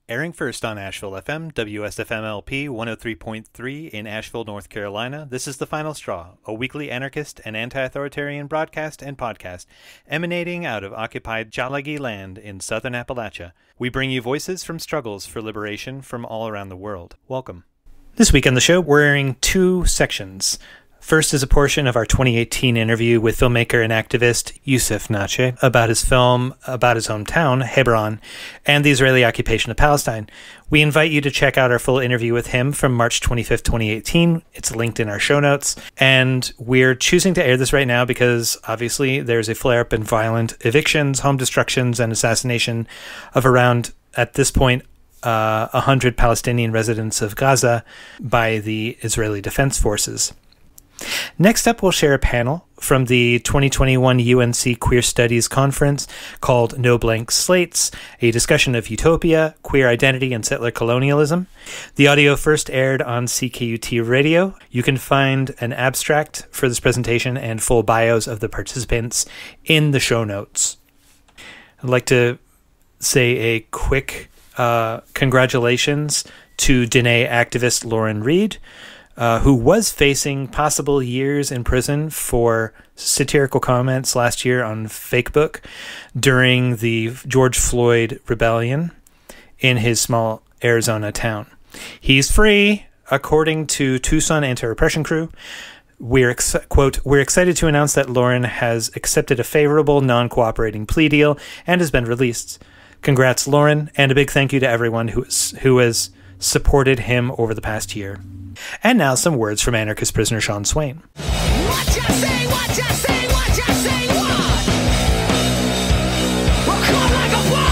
Airing first on Asheville FM, WSFM-LP 103.3 in Asheville, North Carolina, this is The Final Straw, a weekly anarchist and anti-authoritarian broadcast and podcast emanating out of occupied Tsalagi land in southern Appalachia. We bring you voices from struggles for liberation from all around the world. Welcome. This week on the show, we're airing two sections. First is a portion of our 2018 interview with filmmaker and activist Yousef Natsha about his film about his hometown, Hebron, and the Israeli occupation of Palestine. We invite you to check out our full interview with him from March 25th, 2018. It's linked in our show notes. And we're choosing to air this right now because, obviously, there's a flare-up in violent evictions, home destructions, and assassination of around, at this point, 100 Palestinian residents of Gaza by the Israeli Defense Forces. Next up, we'll share a panel from the 2021 UNC Queer Studies Conference called No Blank Slates, a discussion of utopia, queer identity, and settler colonialism. The audio first aired on CKUT radio. You can find an abstract for this presentation and full bios of the participants in the show notes. I'd like to say a quick congratulations to Dene activist Lauren Reed, who was facing possible years in prison for satirical comments last year on Facebook during the George Floyd rebellion in his small Arizona town. He's free, according to Tucson Anti-Repression Crew. Quote, we're excited to announce that Lauren has accepted a favorable, non-cooperating plea deal and has been released. Congrats, Lauren, and a big thank you to everyone who has supported him over the past year. And now some words from anarchist prisoner Sean Swain. What you say, what you say, what you say, what? We'll call like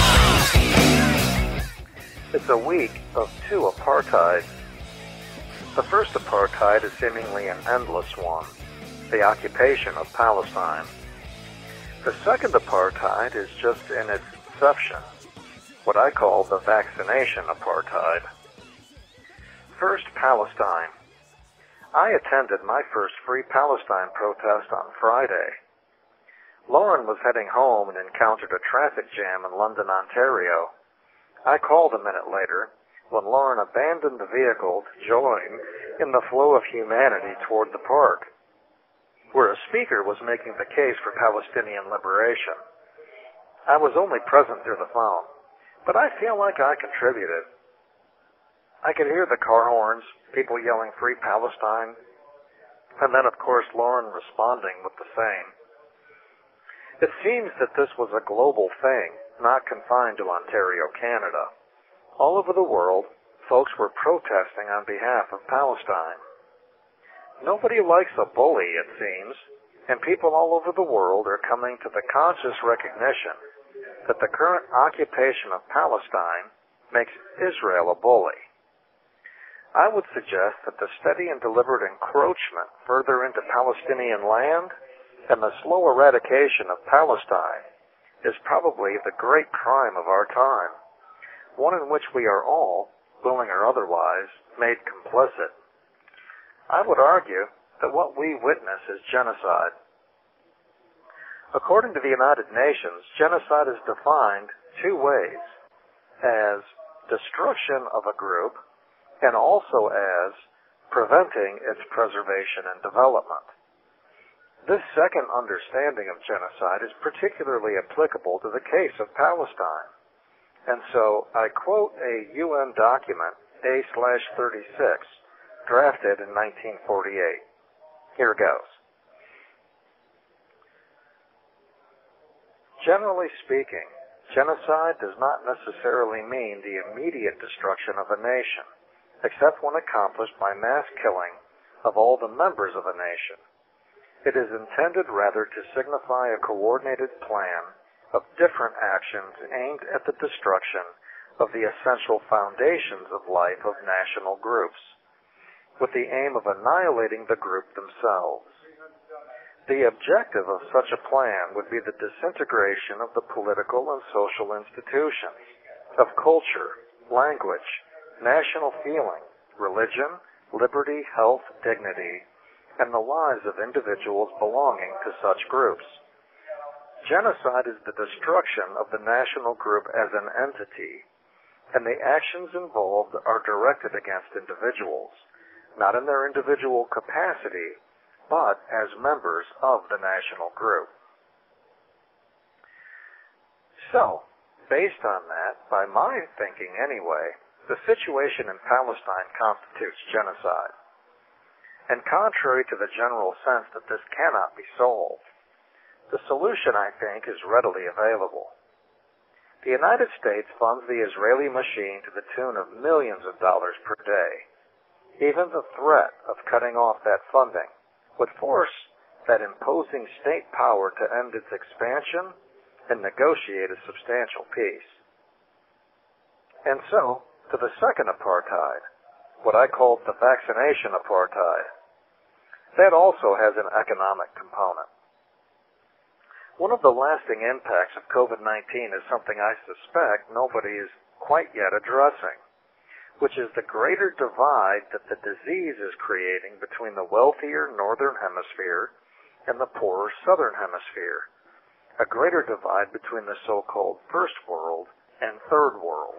a what? It's a week of two apartheids. The first apartheid is seemingly an endless one, the occupation of Palestine. The second apartheid is just in its inception, what I call the vaccination apartheid. First, Palestine. I attended my first Free Palestine protest on Friday. Lauren was heading home and encountered a traffic jam in London, Ontario. I called a minute later when Lauren abandoned the vehicle to join in the flow of humanity toward the park, where a speaker was making the case for Palestinian liberation. I was only present through the phone, but I feel like I contributed. I could hear the car horns, people yelling Free Palestine, and then, of course, Lauren responding with the same. It seems that this was a global thing, not confined to Ontario, Canada. All over the world, folks were protesting on behalf of Palestine. Nobody likes a bully, it seems, and people all over the world are coming to the conscious recognition that the current occupation of Palestine makes Israel a bully. I would suggest that the steady and deliberate encroachment further into Palestinian land and the slow eradication of Palestine is probably the great crime of our time, one in which we are all, willing or otherwise, made complicit. I would argue that what we witness is genocide. According to the United Nations, genocide is defined two ways: as destruction of a group and also as preventing its preservation and development. This second understanding of genocide is particularly applicable to the case of Palestine. And so I quote a UN document, A/36, drafted in 1948. Here goes. Generally speaking, genocide does not necessarily mean the immediate destruction of a nation, except when accomplished by mass killing of all the members of a nation. It is intended rather to signify a coordinated plan of different actions aimed at the destruction of the essential foundations of life of national groups, with the aim of annihilating the group themselves. The objective of such a plan would be the disintegration of the political and social institutions, of culture, language, national feeling, religion, liberty, health, dignity, and the lives of individuals belonging to such groups. Genocide is the destruction of the national group as an entity, and the actions involved are directed against individuals, not in their individual capacity, but as members of the national group. So, based on that, by my thinking anyway, the situation in Palestine constitutes genocide. And contrary to the general sense that this cannot be solved, the solution, I think, is readily available. The United States funds the Israeli machine to the tune of millions of dollars per day. Even the threat of cutting off that funding would force that imposing state power to end its expansion and negotiate a substantial peace. And so, to the second apartheid, what I called the vaccination apartheid. That also has an economic component. One of the lasting impacts of COVID-19 is something I suspect nobody is quite yet addressing, which is the greater divide that the disease is creating between the wealthier northern hemisphere and the poorer southern hemisphere, a greater divide between the so-called first world and third world.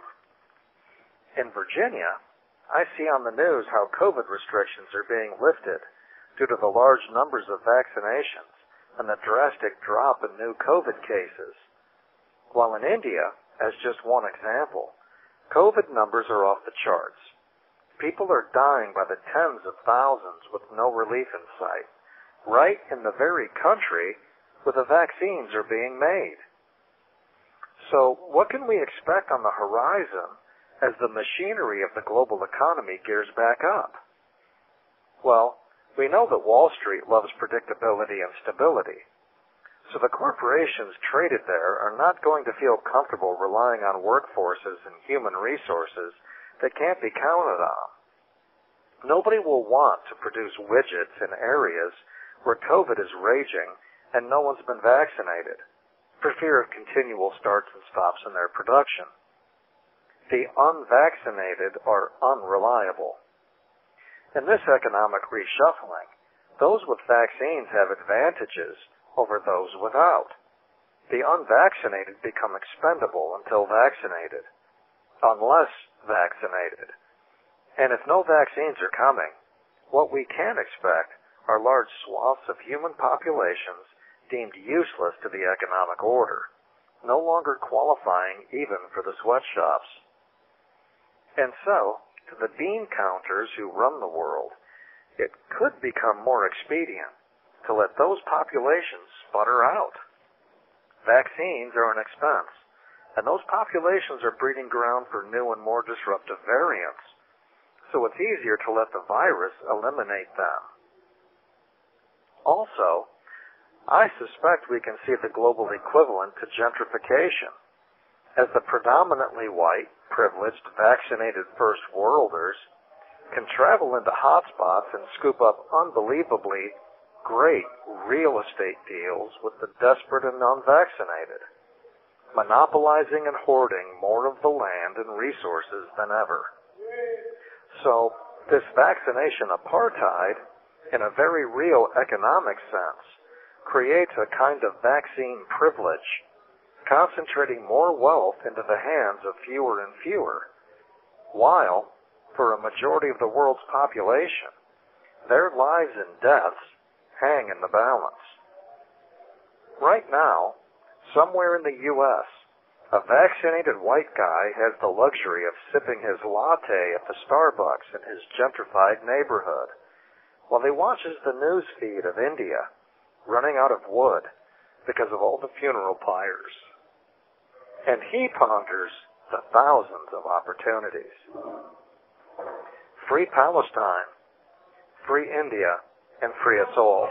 In Virginia, I see on the news how COVID restrictions are being lifted due to the large numbers of vaccinations and the drastic drop in new COVID cases. While in India, as just one example, COVID numbers are off the charts. People are dying by the tens of thousands with no relief in sight, right in the very country where the vaccines are being made. So what can we expect on the horizon as the machinery of the global economy gears back up? Well, we know that Wall Street loves predictability and stability, so the corporations traded there are not going to feel comfortable relying on workforces and human resources that can't be counted on. Nobody will want to produce widgets in areas where COVID is raging and no one's been vaccinated, for fear of continual starts and stops in their production. The unvaccinated are unreliable. In this economic reshuffling, those with vaccines have advantages over those without. The unvaccinated become expendable until vaccinated, unless vaccinated. And if no vaccines are coming, what we can expect are large swaths of human populations deemed useless to the economic order, no longer qualifying even for the sweatshops. And so, to the bean counters who run the world, it could become more expedient to let those populations sputter out. Vaccines are an expense, and those populations are breeding ground for new and more disruptive variants, so it's easier to let the virus eliminate them. Also, I suspect we can see the global equivalent to gentrification, as the predominantly white, privileged, vaccinated first worlders can travel into hotspots and scoop up unbelievably great real estate deals with the desperate and unvaccinated, monopolizing and hoarding more of the land and resources than ever. So, this vaccination apartheid, in a very real economic sense, creates a kind of vaccine privilege, concentrating more wealth into the hands of fewer and fewer, while, for a majority of the world's population, their lives and deaths hang in the balance. Right now, somewhere in the U.S., a vaccinated white guy has the luxury of sipping his latte at the Starbucks in his gentrified neighborhood, while he watches the news feed of India running out of wood because of all the funeral pyres. And he ponders the thousands of opportunities. Free Palestine, free India, and free us all.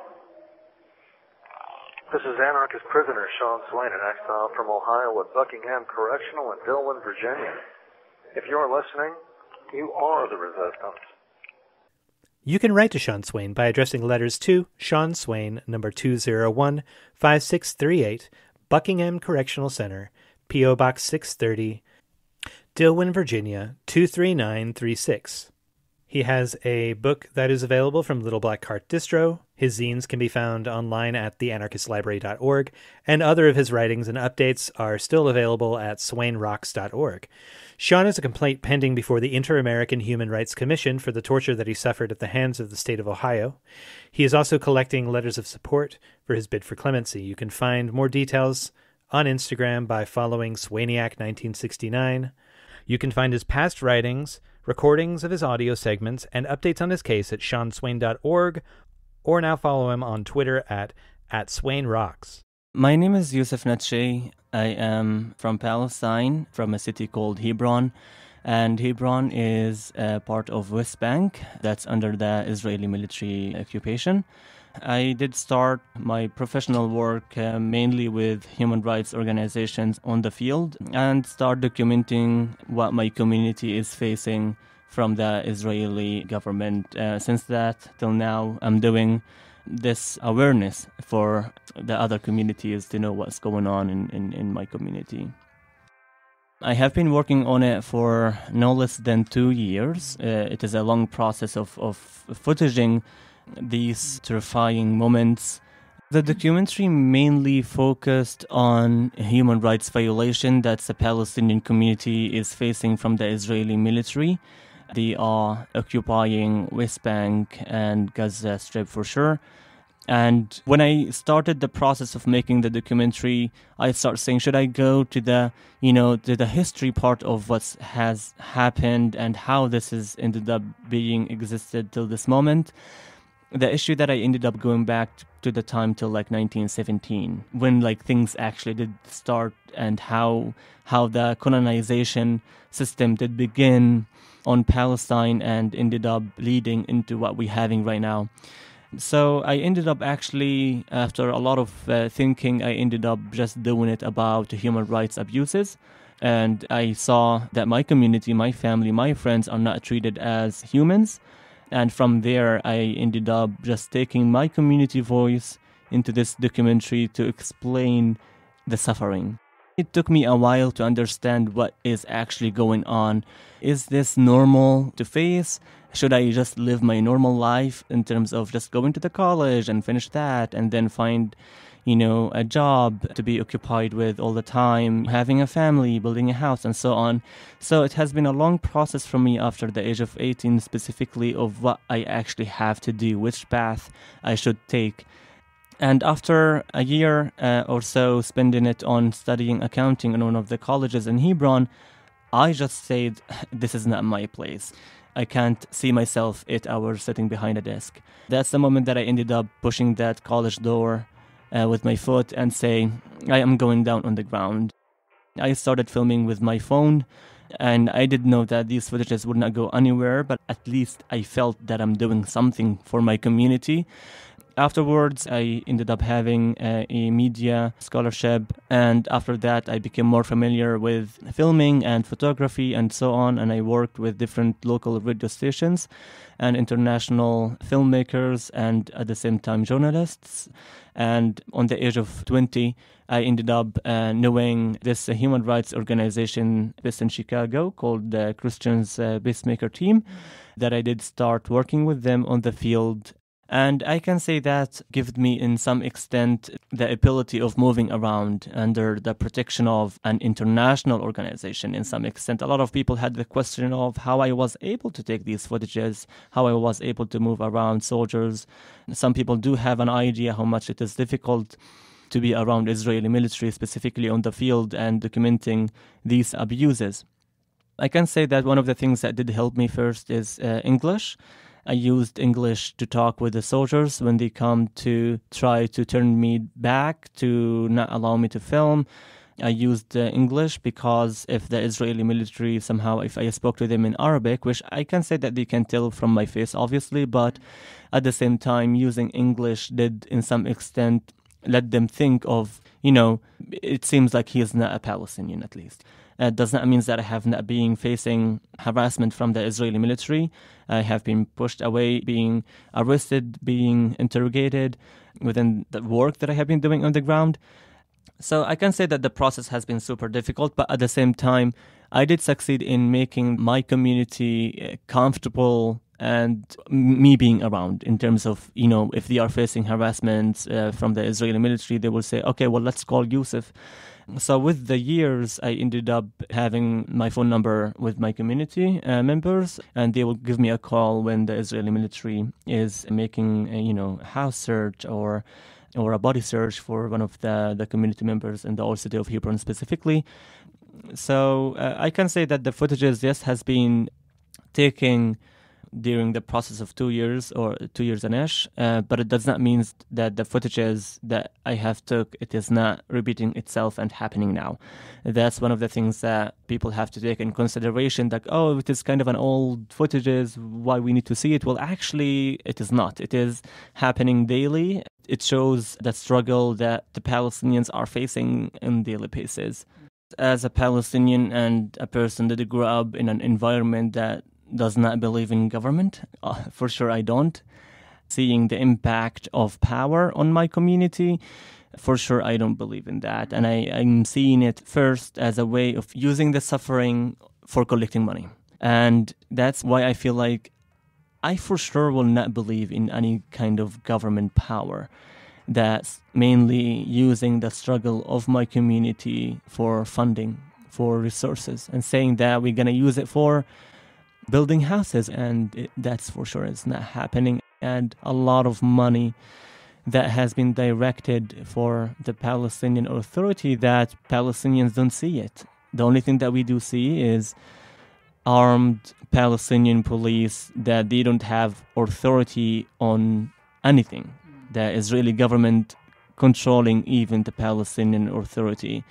This is anarchist prisoner Sean Swain, in exile from Ohio at Buckingham Correctional in Dillwyn, Virginia. If you're listening, you are the resistance. You can write to Sean Swain by addressing letters to Sean Swain, number 201, 5638, Buckingham Correctional Center, P.O. Box 630, Dillwyn, Virginia, 23936. He has a book that is available from Little Black Cart Distro. His zines can be found online at theanarchistlibrary.org, and other of his writings and updates are still available at swainrocks.org. Sean has a complaint pending before the Inter-American Human Rights Commission for the torture that he suffered at the hands of the state of Ohio. He is also collecting letters of support for his bid for clemency. You can find more details on Instagram by following Swainiac1969. You can find his past writings, recordings of his audio segments, and updates on his case at seanswain.org, or now follow him on Twitter at @SwainRocks. My name is Yousef Natsha. I am from Palestine, from a city called Hebron, and Hebron is a part of West Bank that's under the Israeli military occupation. I did start my professional work mainly with human rights organizations on the field and start documenting what my community is facing from the Israeli government. Since that till now, I'm doing this awareness for the other communities to know what's going on in my community. I have been working on it for no less than 2 years. It is a long process of footaging these terrifying moments. The documentary mainly focused on human rights violation that the Palestinian community is facing from the Israeli military. They are occupying West Bank and Gaza Strip for sure. And when I started the process of making the documentary, I started saying, should I go to the history part of what has happened and how this has ended up being existed till this moment? The issue that I ended up going back to the time till 1917, when things actually did start, and how the colonization system did begin on Palestine and ended up leading into what we're having right now. So I ended up actually, after a lot of thinking, I ended up just doing it about human rights abuses. And I saw that my community, my family, my friends are not treated as humans. And from there, I ended up just taking my community voice into this documentary to explain the suffering. It took me a while to understand what is actually going on. Is this normal to face? Should I just live my normal life in terms of just going to the college and finish that and then find, a job to be occupied with all the time, having a family, building a house, and so on. So it has been a long process for me after the age of 18 specifically of what I actually have to do, which path I should take. And after a year or so spending it on studying accounting in one of the colleges in Hebron, I just said, this is not my place. I can't see myself 8 hours sitting behind a desk. That's the moment that I ended up pushing that college door with my foot and saying, I am going down on the ground. I started filming with my phone, and I did know that these footages would not go anywhere, but at least I felt that I'm doing something for my community. Afterwards, I ended up having a media scholarship, and after that, I became more familiar with filming and photography and so on, and I worked with different local radio stations and international filmmakers and at the same time journalists. And on the age of 20, I ended up knowing this human rights organization based in Chicago called the Christians Peacemaker Team, that I did start working with them on the field. And I can say that gave me, in some extent, the ability of moving around under the protection of an international organization, in some extent. A lot of people had the question of how I was able to take these footages, how I was able to move around soldiers. Some people do have an idea how much it is difficult to be around Israeli military, specifically on the field, and documenting these abuses. I can say that one of the things that did help me first is English. I used English to talk with the soldiers when they come to try to turn me back, to not allow me to film. I used English because if the Israeli military somehow, if I spoke to them in Arabic, which I can say that they can tell from my face, obviously, but at the same time, using English did, in some extent, let them think of, it seems like he is not a Palestinian, at least. Does not mean that I have not been facing harassment from the Israeli military. I have been pushed away, being arrested, being interrogated within the work that I have been doing on the ground. So I can say that the process has been super difficult, but at the same time, I did succeed in making my community comfortable and me being around in terms of, if they are facing harassment from the Israeli military, they will say, okay, well, let's call Yousef. So with the years, I ended up having my phone number with my community members, and they will give me a call when the Israeli military is making a house search or a body search for one of the community members in the old city of Hebron specifically. So I can say that the footages, yes, has been taken during the process of 2 years or 2 years and ish, but it does not mean that the footages that I have took, it is not repeating itself and happening now. That's one of the things that people have to take in consideration, that, oh, it is kind of an old footages, why we need to see it? Well, actually, it is not. It is happening daily. It shows the struggle that the Palestinians are facing on daily basis. As a Palestinian and a person that grew up in an environment that does not believe in government, for sure I don't. Seeing the impact of power on my community, for sure I don't believe in that. And I'm seeing it first as a way of using the suffering for collecting money. And that's why I feel like I for sure will not believe in any kind of government power that's mainly using the struggle of my community for funding, for resources, and saying that we're going to use it for building houses, and that's for sure is not happening. And a lot of money that has been directed for the Palestinian Authority, that Palestinians don't see it. The only thing that we do see is armed Palestinian police, that they don't have authority on anything. The Israeli government controlling even the Palestinian Authority.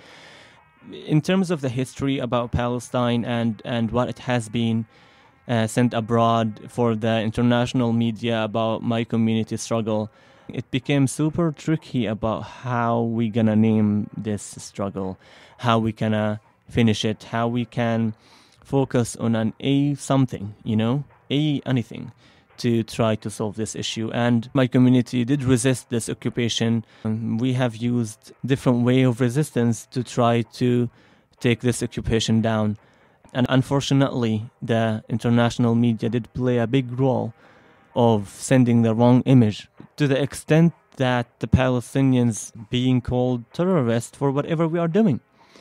In terms of the history about Palestine and what it has been sent abroad for the international media about my community struggle, it became super tricky about how we gonna name this struggle, how we gonna finish it, how we can focus on an something, anything to try to solve this issue. And my community did resist this occupation. We have used different way of resistance to try to take this occupation down. And unfortunately, the international media did play a big role of sending the wrong image, to the extent that the Palestinians being called terrorists for whatever we are doing.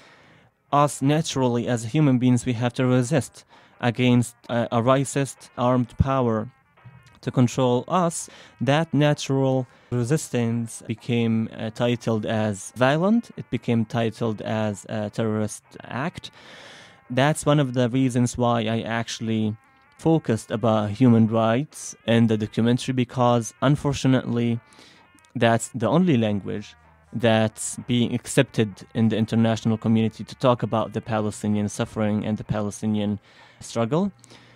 Us, naturally, as human beings, we have to resist against a racist armed power to control us. That natural resistance became titled as violent. It became titled as a terrorist act. That's one of the reasons why I actually focused about human rights in the documentary, because unfortunately that's the only language that's being accepted in the international community to talk about the Palestinian suffering and the Palestinian struggle.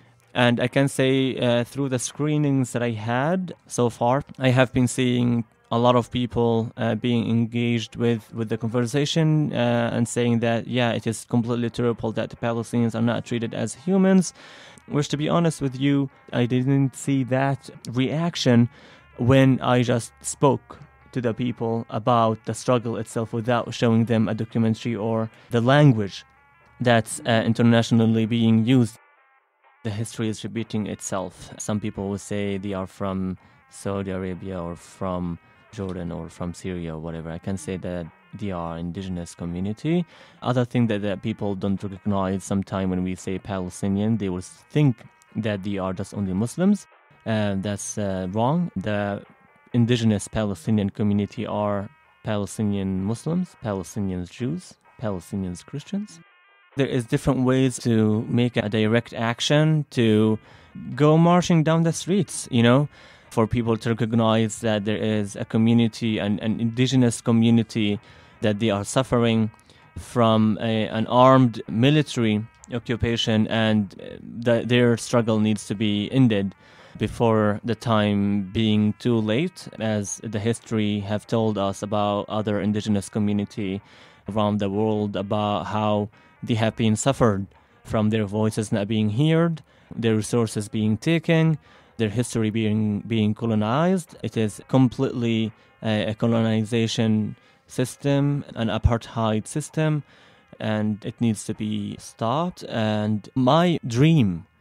And I can say through the screenings that I had so far, I have been seeing a lot of people being engaged with the conversation and saying that, yeah, it is completely terrible that the Palestinians are not treated as humans. Which, to be honest with you, I didn't see that reaction when I just spoke to the people about the struggle itself without showing them a documentary or the language that's internationally being used. The history is repeating itself. Some people will say they are from Saudi Arabia or from Jordan or from Syria or whatever. I can say that they are indigenous community. Other thing that people don't recognize, sometime when we say Palestinian, they will think that they are just only Muslims. That's wrong. The indigenous Palestinian community are Palestinian Muslims, Palestinian Jews, Palestinian Christians. There is different ways to make a direct action, to go marching down the streets, for people to recognize that there is a community, an indigenous community, that they are suffering from an armed military occupation, and that their struggle needs to be ended before the time being too late, as the history have told us about other indigenous community around the world, about how they have been suffered from their voices not being heard, their resources being taken, their history being colonized. It is completely a colonization system, an apartheid system, and it needs to be stopped. And my dream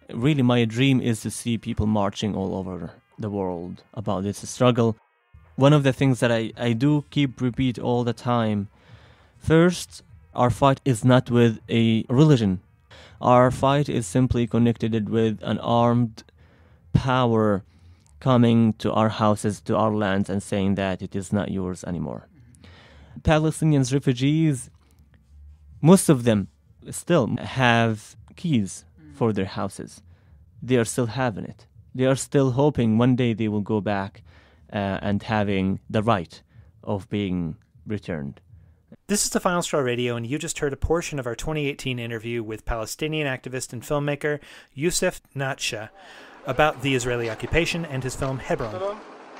really my dream is to see people marching all over the world about this struggle. One of the things that I do keep repeat all the time, first, our fight is not with a religion. Our fight is simply connected with an armed power coming to our houses, to our lands, and saying that it is not yours anymore. Palestinians, refugees, most of them still have keys for their houses. They are still having it. They are still hoping one day they will go back and having the right of being returned. This is the Final Straw Radio, and you just heard a portion of our 2018 interview with Palestinian activist and filmmaker Yousef Natsha about the Israeli occupation and his film Hebron.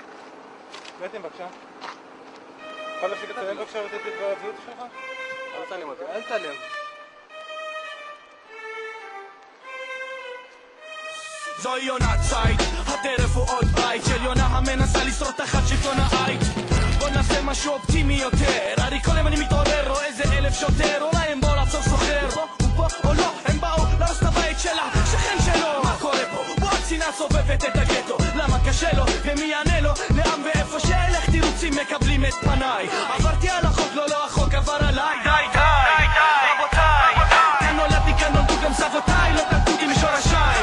זוהי עונת ציד, הטרף הוא עוד בית של יונה המנסה לשרוד תחת שלטון העית. בוא נעשה משהו אופטימי יותר, הרי כל יום אני מתעורר, רואה איזה 1000 שוטר, אולי הם באו לעצור סוחר, הוא פה או לא, הם באו להרוס את הבית שלה, שכן שלו. מה קורה פה? בוא הצנעה סובבת את הגטו, למה קשה לו ומי יענה לו, לאן ואיפה שאלך תירוצים מקבלים את פניי. עברתי על החוק, לא החוק עבר עליי. די רבותיי, כאן נולדתי, כאן נולדו גם סבותיי, לא תקעו משורשיים.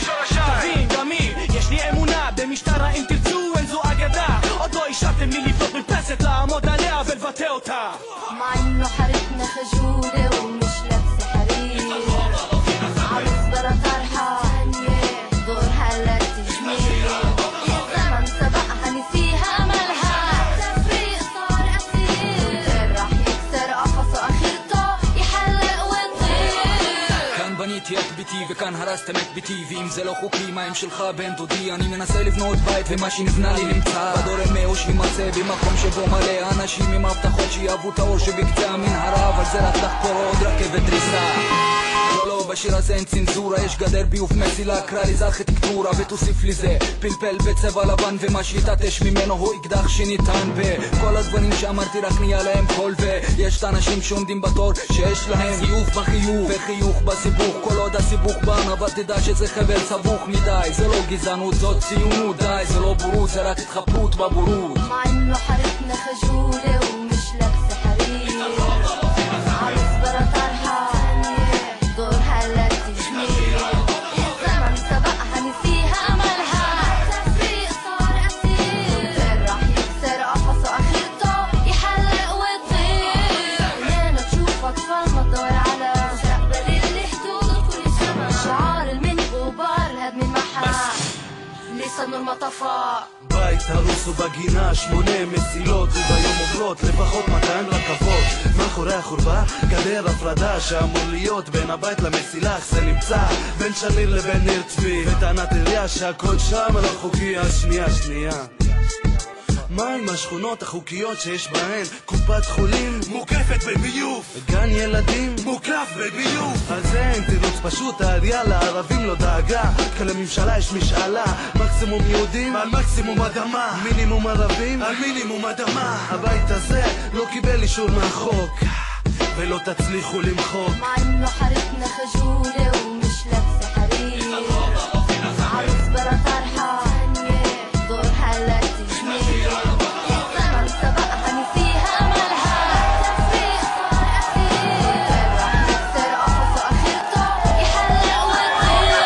יש לי אמונה במשטרה אם תרצו אין זו אגדה עוד לא אישרתם לי לבנות מרפסת לעמוד עליה ולבטא אותה مع انه حارتنا خجولة ومش لابسة حرير عروس بلا طرحة دورها لا تجميل الزمن سبقها نسيها املها تفريق صار اسير راح يكسر قفصه اخرته يحلق ويطير כאן בניתי את ביתי וכאן הרסתם את ביתי ואם זה לא חוקי מה הם שלך בן דודי אני מנסה לבנות בית ומה שנבנה לי נמצא בדור אמהו שימצא במקום שבו מלא אנשים עם הבטחות שיאהבו את האור שבקצה המנהרה אבל זה רק לחפור עוד רכבת דריסה לא בשיר הזה אין צנזורה יש גדר ביוב מסילה קרא לי זה ארכיטקטורה ותוסיף לי זה פלפל בצבע לבן ומה שיתעטש ממנו הוא אקדח שניתן בכל הדברים שאמרתי רק נהיה להם קול ויש את האנשים שעומדים בתור שיש להם חיוך בחיוך וחיוך בסיבוך כל עוד הסיבוך בן אבל תדע שזה חבל סבוך מדי זה לא גזענות זאת ציונות די זה לא בורות זה רק התחפרות בבורות مع انه حارتنا خجولة ومش لابسة حرير عروس بلا طرحة دورها لا تجميل الزمن سبقها نسيها املها تفريق صار اسير راح يكسر قفصه اخرته يحلق ويطير خلينا نشوف اطفال مدور على مستقبل اللي حدود كل سنة شعار المني غبار الهدم المحا لسان المطفى בית הרוס ובגינה 8 מסילות וביום עוברות לפחות 200 רכבות מאחורי החורבה גדר הפרדה שאמור להיות בין הבית למסילה אך זה נמצא בין שמיר לבין ניר צבי וטענת עירייה שהכל שם לא חוקי השנייה מה עם השכונות החוקיות שיש בהן קופת חולים מוקפת בביוב גן ילדים מוקף בביוב על זה אין תירוץ פשוט העירייה לערבים לא דאגה כי לממשלה יש משאלה מקסימום יהודים על מקסימום אדמה מינימום ערבים על מינימום אדמה הבית הזה לא קיבל אישור מהחוק ולא תצליחו למחוק مع انه حارتنا خجولة ومش لابسة حرير عروس بلا طرحة دورها لا تجميل الزمن سبقها نسيها املها تفريق صار اسير راح يكسر قفصه اخرته يحلق ويطير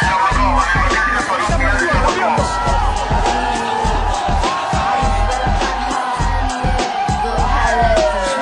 دورها لا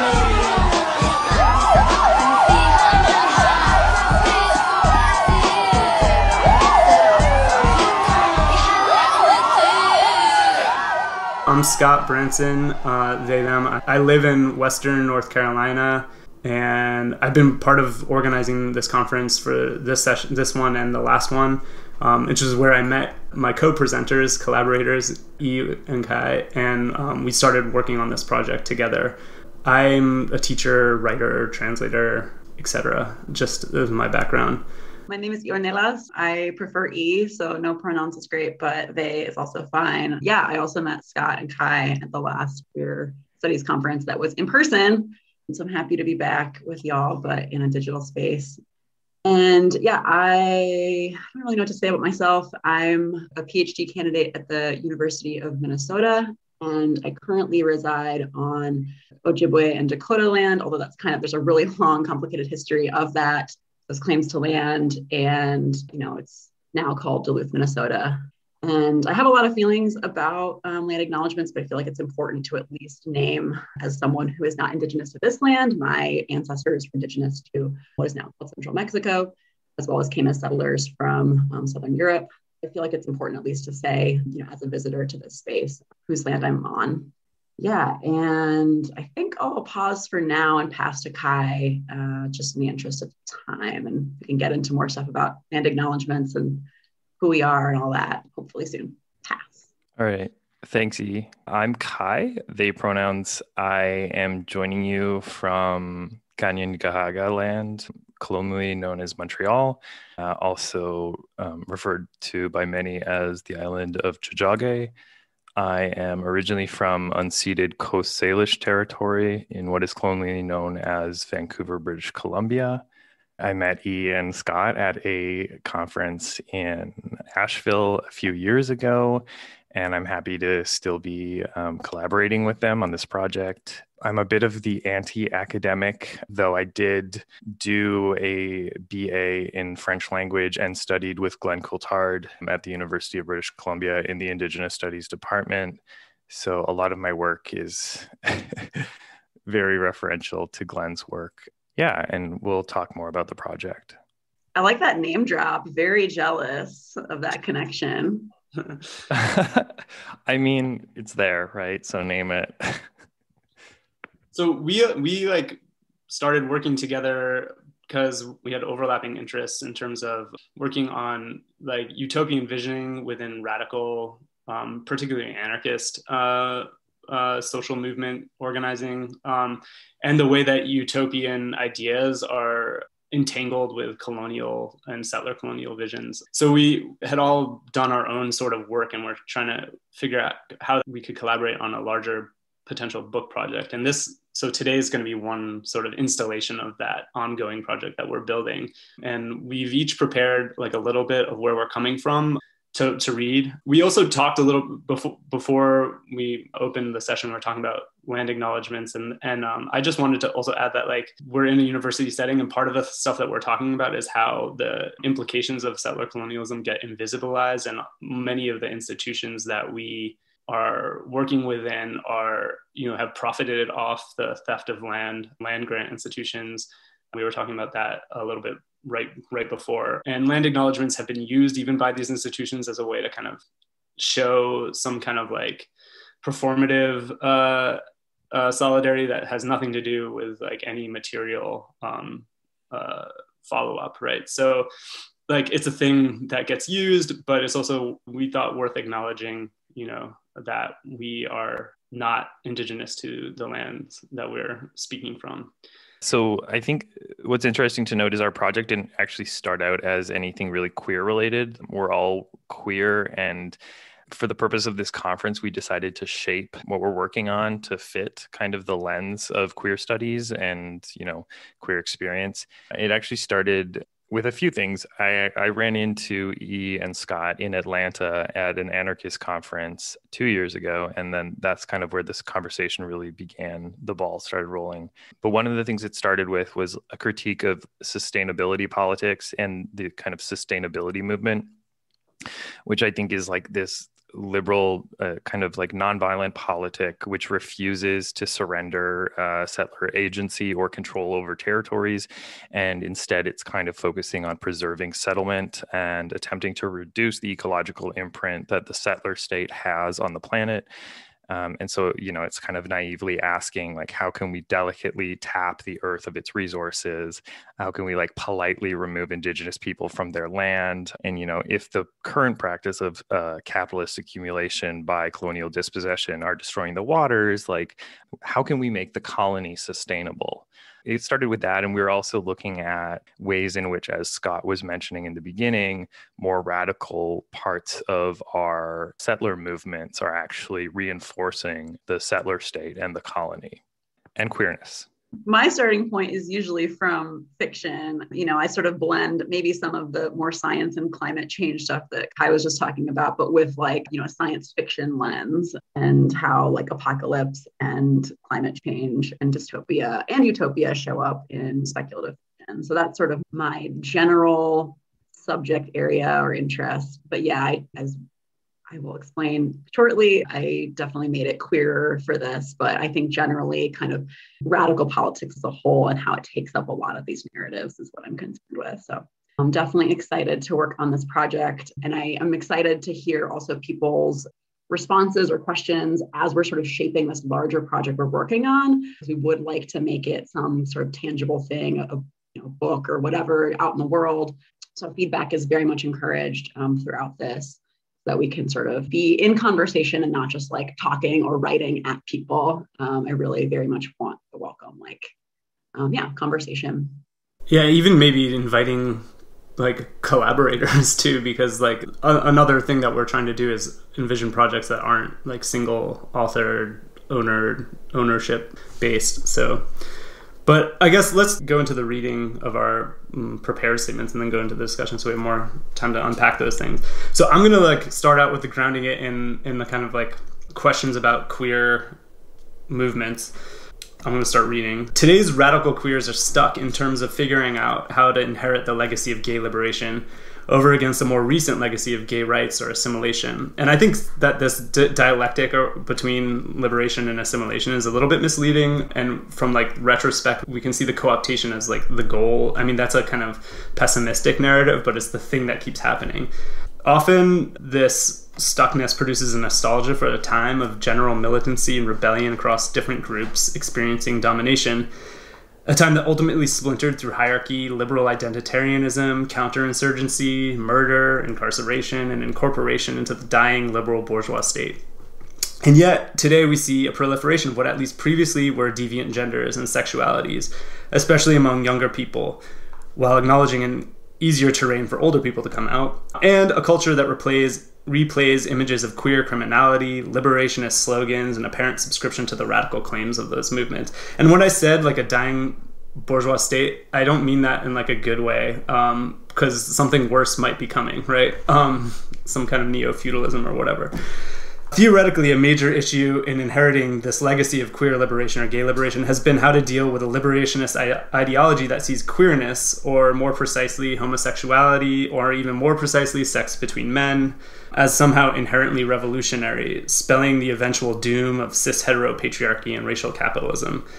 I'm Scott Bransen, they, them. I live in Western North Carolina, and I've been part of organizing this conference for this session, this one and the last one, which is where I met my co-presenters, collaborators, E and Kai, and we started working on this project together. I'm a teacher, writer, translator, etc. Just as my background. My name is Ornelas. I prefer E, so no pronouns is great, but they is also fine. Yeah, I also met Scott and Kai at the last Queer Studies Conference that was in person. And so I'm happy to be back with y'all, but in a digital space. And yeah, I don't really know what to say about myself. I'm a PhD candidate at the University of Minnesota, and I currently reside on Ojibwe and Dakota land, although there's a really long, complicated history of that, those claims to land. And, it's now called Duluth, Minnesota. And I have a lot of feelings about land acknowledgements, but I feel like it's important to at least name, as someone who is not Indigenous to this land, my ancestors were Indigenous to what is now called Central Mexico, as well as came as settlers from Southern Europe. I feel like it's important at least to say, as a visitor to this space, whose land I'm on. Yeah, and I think I'll pause for now and pass to Kai, just in the interest of time, and we can get into more stuff about land acknowledgements and who we are and all that, hopefully soon. Pass. All right. Thanks, E. I'm Kai, they pronouns. I am joining you from Kanien'kehá:ka land, colonially known as Montreal, also referred to by many as the island of Tiohtià:ke. I am originally from unceded Coast Salish territory in what is colonially known as Vancouver, British Columbia. I met E and Scott at a conference in Asheville a few years ago, and I'm happy to still be collaborating with them on this project. I'm a bit of the anti-academic, though I did do a BA in French language and studied with Glenn Coulthard at the University of British Columbia in the Indigenous Studies department. So a lot of my work is very referential to Glenn's work. Yeah, and we'll talk more about the project. I like that name drop. Very jealous of that connection. I mean, it's there, right? So name it. So we started working together because we had overlapping interests in terms of working on utopian visioning within radical, particularly anarchist social movement organizing, and the way that utopian ideas are entangled with colonial and settler colonial visions. So we had all done our own sort of work, and we're trying to figure out how we could collaborate on a larger potential book project. And so today is going to be one sort of installation of that ongoing project that we're building. And we've each prepared a little bit of where we're coming from to read. We also talked a little before we opened the session. We're talking about land acknowledgements, and I just wanted to also add that we're in a university setting, and part of the stuff that we're talking about is how the implications of settler colonialism get invisibilized, and many of the institutions that we are working within have profited off the theft of land grant institutions. We were talking about that a little bit right before. And land acknowledgements have been used even by these institutions as a way to kind of show some kind of performative solidarity that has nothing to do with any material follow-up, right? So it's a thing that gets used, but it's also, we thought, worth acknowledging, that we are not Indigenous to the lands that we're speaking from. So I think what's interesting to note is our project didn't actually start out as anything really queer related. We're all queer, and for the purpose of this conference, we decided to shape what we're working on to fit kind of the lens of queer studies and, queer experience. It actually started with a few things. I ran into E and Scott in Atlanta at an anarchist conference 2 years ago. And then that's kind of where this conversation really began. The ball started rolling. But one of the things it started with was a critique of sustainability politics and the kind of sustainability movement, which I think is this liberal kind of nonviolent politic, which refuses to surrender settler agency or control over territories. And instead, it's kind of focusing on preserving settlement and attempting to reduce the ecological imprint that the settler state has on the planet. And so, it's kind of naively asking, how can we delicately tap the earth of its resources? How can we politely remove Indigenous people from their land? And, if the current practice of capitalist accumulation by colonial dispossession are destroying the waters, how can we make the colony sustainable? It started with that, and we were also looking at ways in which, as Scott was mentioning in the beginning, more radical parts of our settler movements are actually reinforcing the settler state and the colony and queerness. My starting point is usually from fiction. I sort of blend maybe some of the more science and climate change stuff that Kai was just talking about, but with a science fiction lens, and how apocalypse and climate change and dystopia and utopia show up in speculative fiction. So that's sort of my general subject area or interest. But yeah, as I will explain shortly, I definitely made it queerer for this, but I think generally kind of radical politics as a whole and how it takes up a lot of these narratives is what I'm concerned with. So I'm definitely excited to work on this project. And I am excited to hear also people's responses or questions as we're sort of shaping this larger project we're working on. We would like to make it some sort of tangible thing, a book or whatever out in the world. So feedback is very much encouraged throughout this, that we can sort of be in conversation and not just talking or writing at people. I really very much want to welcome conversation. Yeah, even maybe inviting collaborators too, because another thing that we're trying to do is envision projects that aren't single author ownership based. So, but I guess let's go into the reading of our prepared statements and then go into the discussion so we have more time to unpack those things. So I'm going to start out with the grounding it in the kind of questions about queer movements. I'm going to start reading. Today's radical queers are stuck in terms of figuring out how to inherit the legacy of gay liberation over against a more recent legacy of gay rights or assimilation. And I think that this dialectic between liberation and assimilation is a little bit misleading. And from retrospect, we can see the co-optation as the goal. I mean, that's a kind of pessimistic narrative, but it's the thing that keeps happening. Often this stuckness produces a nostalgia for a time of general militancy and rebellion across different groups experiencing domination, a time that ultimately splintered through hierarchy, liberal identitarianism, counterinsurgency, murder, incarceration, and incorporation into the dying liberal bourgeois state. And yet, today we see a proliferation of what at least previously were deviant genders and sexualities, especially among younger people, while acknowledging an easier terrain for older people to come out, and a culture that replays images of queer criminality, liberationist slogans, and apparent subscription to the radical claims of those movements. And when I said a dying bourgeois state, I don't mean that in a good way, because something worse might be coming, right? Some kind of neo-feudalism or whatever. Theoretically, a major issue in inheriting this legacy of queer liberation or gay liberation has been how to deal with a liberationist ideology that sees queerness, or more precisely homosexuality, or even more precisely sex between men, as somehow inherently revolutionary, spelling the eventual doom of cis-hetero patriarchy and racial capitalism.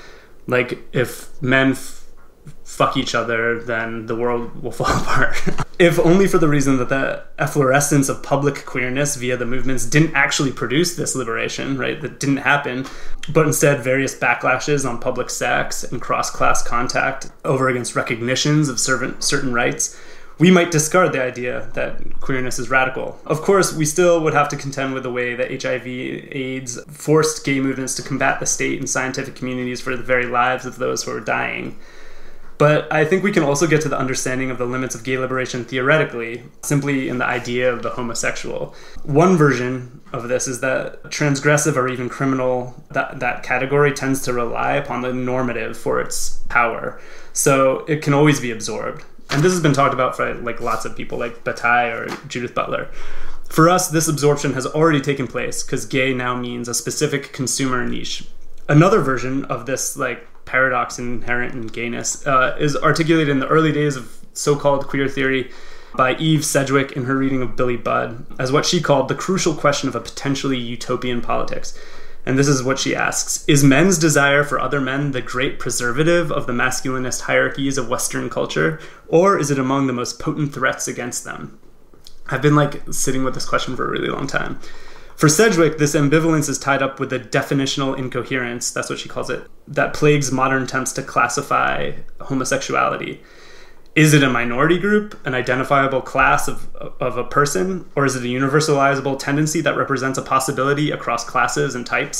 If men fuck each other, then the world will fall apart. If only for the reason that the efflorescence of public queerness via the movements didn't actually produce this liberation, right? That didn't happen, but instead various backlashes on public sex and cross-class contact over against recognitions of certain rights, we might discard the idea that queerness is radical. Of course, we still would have to contend with the way that HIV/AIDS forced gay movements to combat the state and scientific communities for the very lives of those who are dying. But I think we can also get to the understanding of the limits of gay liberation theoretically, simply in the idea of the homosexual. One version of this is that transgressive or even criminal, that category tends to rely upon the normative for its power. So it can always be absorbed. And this has been talked about for lots of people like Bataille or Judith Butler. For us, this absorption has already taken place because gay now means a specific consumer niche. Another version of this paradox inherent in gayness is articulated in the early days of so-called queer theory by Eve Sedgwick in her reading of Billy Budd as what she called the crucial question of a potentially utopian politics. And this is what she asks: is men's desire for other men the great preservative of the masculinist hierarchies of Western culture, or is it among the most potent threats against them? I've been sitting with this question for a really long time. For Sedgwick, this ambivalence is tied up with the definitional incoherence, that's what she calls it, that plagues modern attempts to classify homosexuality. Is it a minority group, an identifiable class of a person, or is it a universalizable tendency that represents a possibility across classes and types?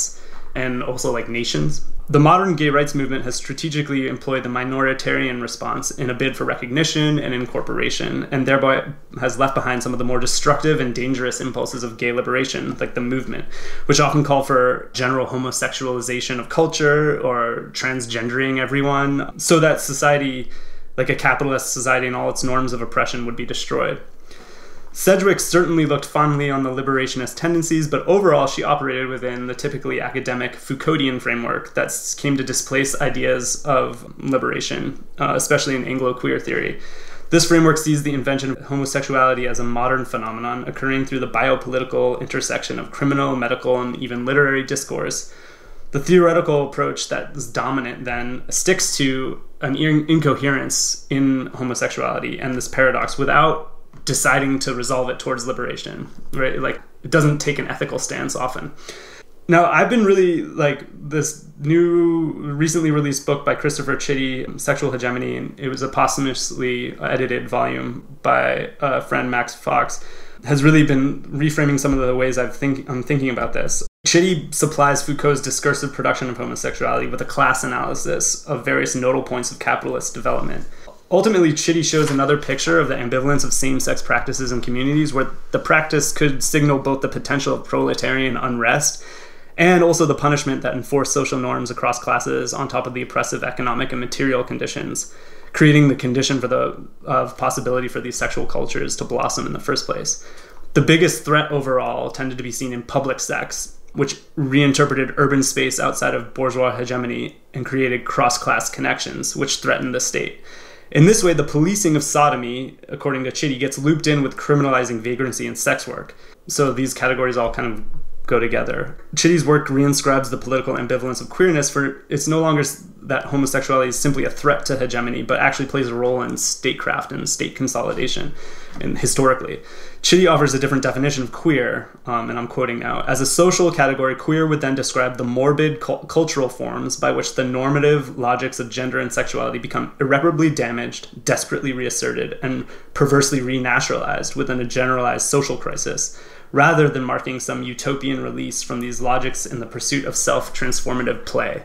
and also like nations. The modern gay rights movement has strategically employed the minoritarian response in a bid for recognition and incorporation, and thereby has left behind some of the more destructive and dangerous impulses of gay liberation, like the movement, which often call for general homosexualization of culture or transgendering everyone, so that society, like a capitalist society and all its norms of oppression, would be destroyed. Sedgwick certainly looked fondly on the liberationist tendencies, but overall she operated within the typically academic Foucauldian framework that came to displace ideas of liberation, especially in Anglo-queer theory. This framework sees the invention of homosexuality as a modern phenomenon occurring through the biopolitical intersection of criminal, medical, and even literary discourse. The theoretical approach that is dominant then sticks to an incoherence in homosexuality and this paradox without deciding to resolve it towards liberation, right? Like, it doesn't take an ethical stance often. Now, I've been really like this new recently released book by Christopher Chitty, Sexual Hegemony, and it was a posthumously edited volume by a friend, Max Fox, has really been reframing some of the ways I'm thinking about this. Chitty supplies Foucault's discursive production of homosexuality with a class analysis of various nodal points of capitalist development. Ultimately, Chitty shows another picture of the ambivalence of same-sex practices in communities where the practice could signal both the potential of proletarian unrest and also the punishment that enforced social norms across classes on top of the oppressive economic and material conditions, creating the condition for the possibility for these sexual cultures to blossom in the first place. The biggest threat overall tended to be seen in public sex, which reinterpreted urban space outside of bourgeois hegemony and created cross-class connections, which threatened the state. In this way, the policing of sodomy, according to Chitty, gets looped in with criminalizing vagrancy and sex work. So these categories all kind of go together. Chitty's work reinscribes the political ambivalence of queerness, for it's no longer that homosexuality is simply a threat to hegemony, but actually plays a role in statecraft and state consolidation, and historically. Chitty offers a different definition of queer, and I'm quoting now. As a social category, queer would then describe the morbid cultural forms by which the normative logics of gender and sexuality become irreparably damaged, desperately reasserted, and perversely renaturalized within a generalized social crisis, rather than marking some utopian release from these logics in the pursuit of self-transformative play.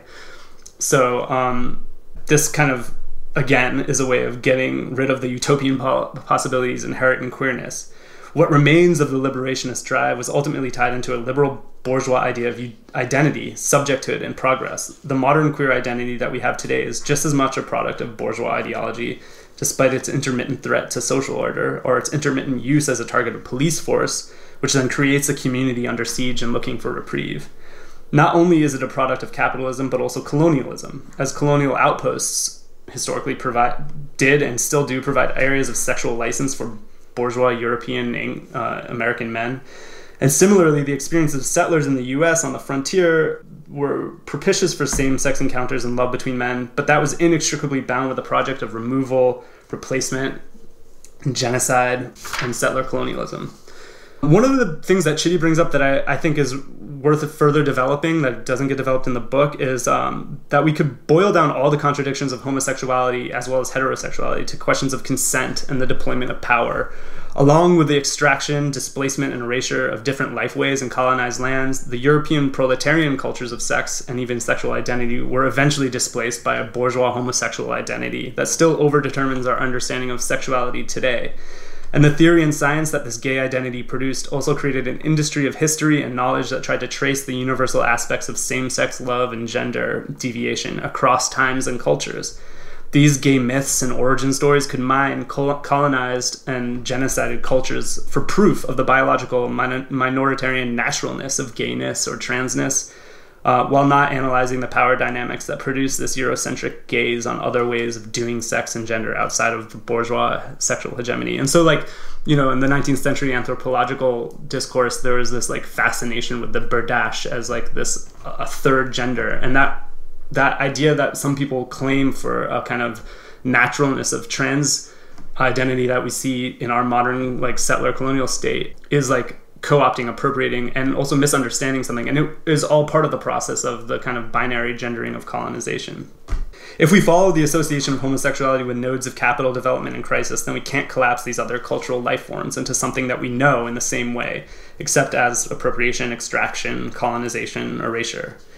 So this kind of, again, is a way of getting rid of the utopian possibilities inherent in queerness. What remains of the liberationist drive was ultimately tied into a liberal bourgeois idea of identity, subjecthood, and progress. The modern queer identity that we have today is just as much a product of bourgeois ideology, despite its intermittent threat to social order, or its intermittent use as a target of police force, which then creates a community under siege and looking for reprieve. Not only is it a product of capitalism, but also colonialism, as colonial outposts historically did and still do provide areas of sexual license for bourgeois European American men. And similarly, the experience of settlers in the US on the frontier were propitious for same-sex encounters and love between men, but that was inextricably bound with the project of removal, replacement, and genocide, and settler colonialism. One of the things that Chitty brings up that I think is worth further developing, that doesn't get developed in the book, is that we could boil down all the contradictions of homosexuality as well as heterosexuality to questions of consent and the deployment of power. Along with the extraction, displacement, and erasure of different lifeways in colonized lands, the European proletarian cultures of sex and even sexual identity were eventually displaced by a bourgeois homosexual identity that still overdetermines our understanding of sexuality today. And the theory and science that this gay identity produced also created an industry of history and knowledge that tried to trace the universal aspects of same-sex love and gender deviation across times and cultures. These gay myths and origin stories could mine colonized and genocided cultures for proof of the biological minoritarian naturalness of gayness or transness, while not analyzing the power dynamics that produce this Eurocentric gaze on other ways of doing sex and gender outside of the bourgeois sexual hegemony. And so, like, you know, in the 19th century anthropological discourse, there was this like fascination with the berdache as like this a third gender, and that idea that some people claim for a kind of naturalness of trans identity that we see in our modern like settler colonial state is like co-opting, appropriating, and also misunderstanding something. And it is all part of the process of the kind of binary gendering of colonization. If we follow the association of homosexuality with nodes of capital development and crisis, then we can't collapse these other cultural life forms into something that we know in the same way, except as appropriation, extraction, colonization, erasure.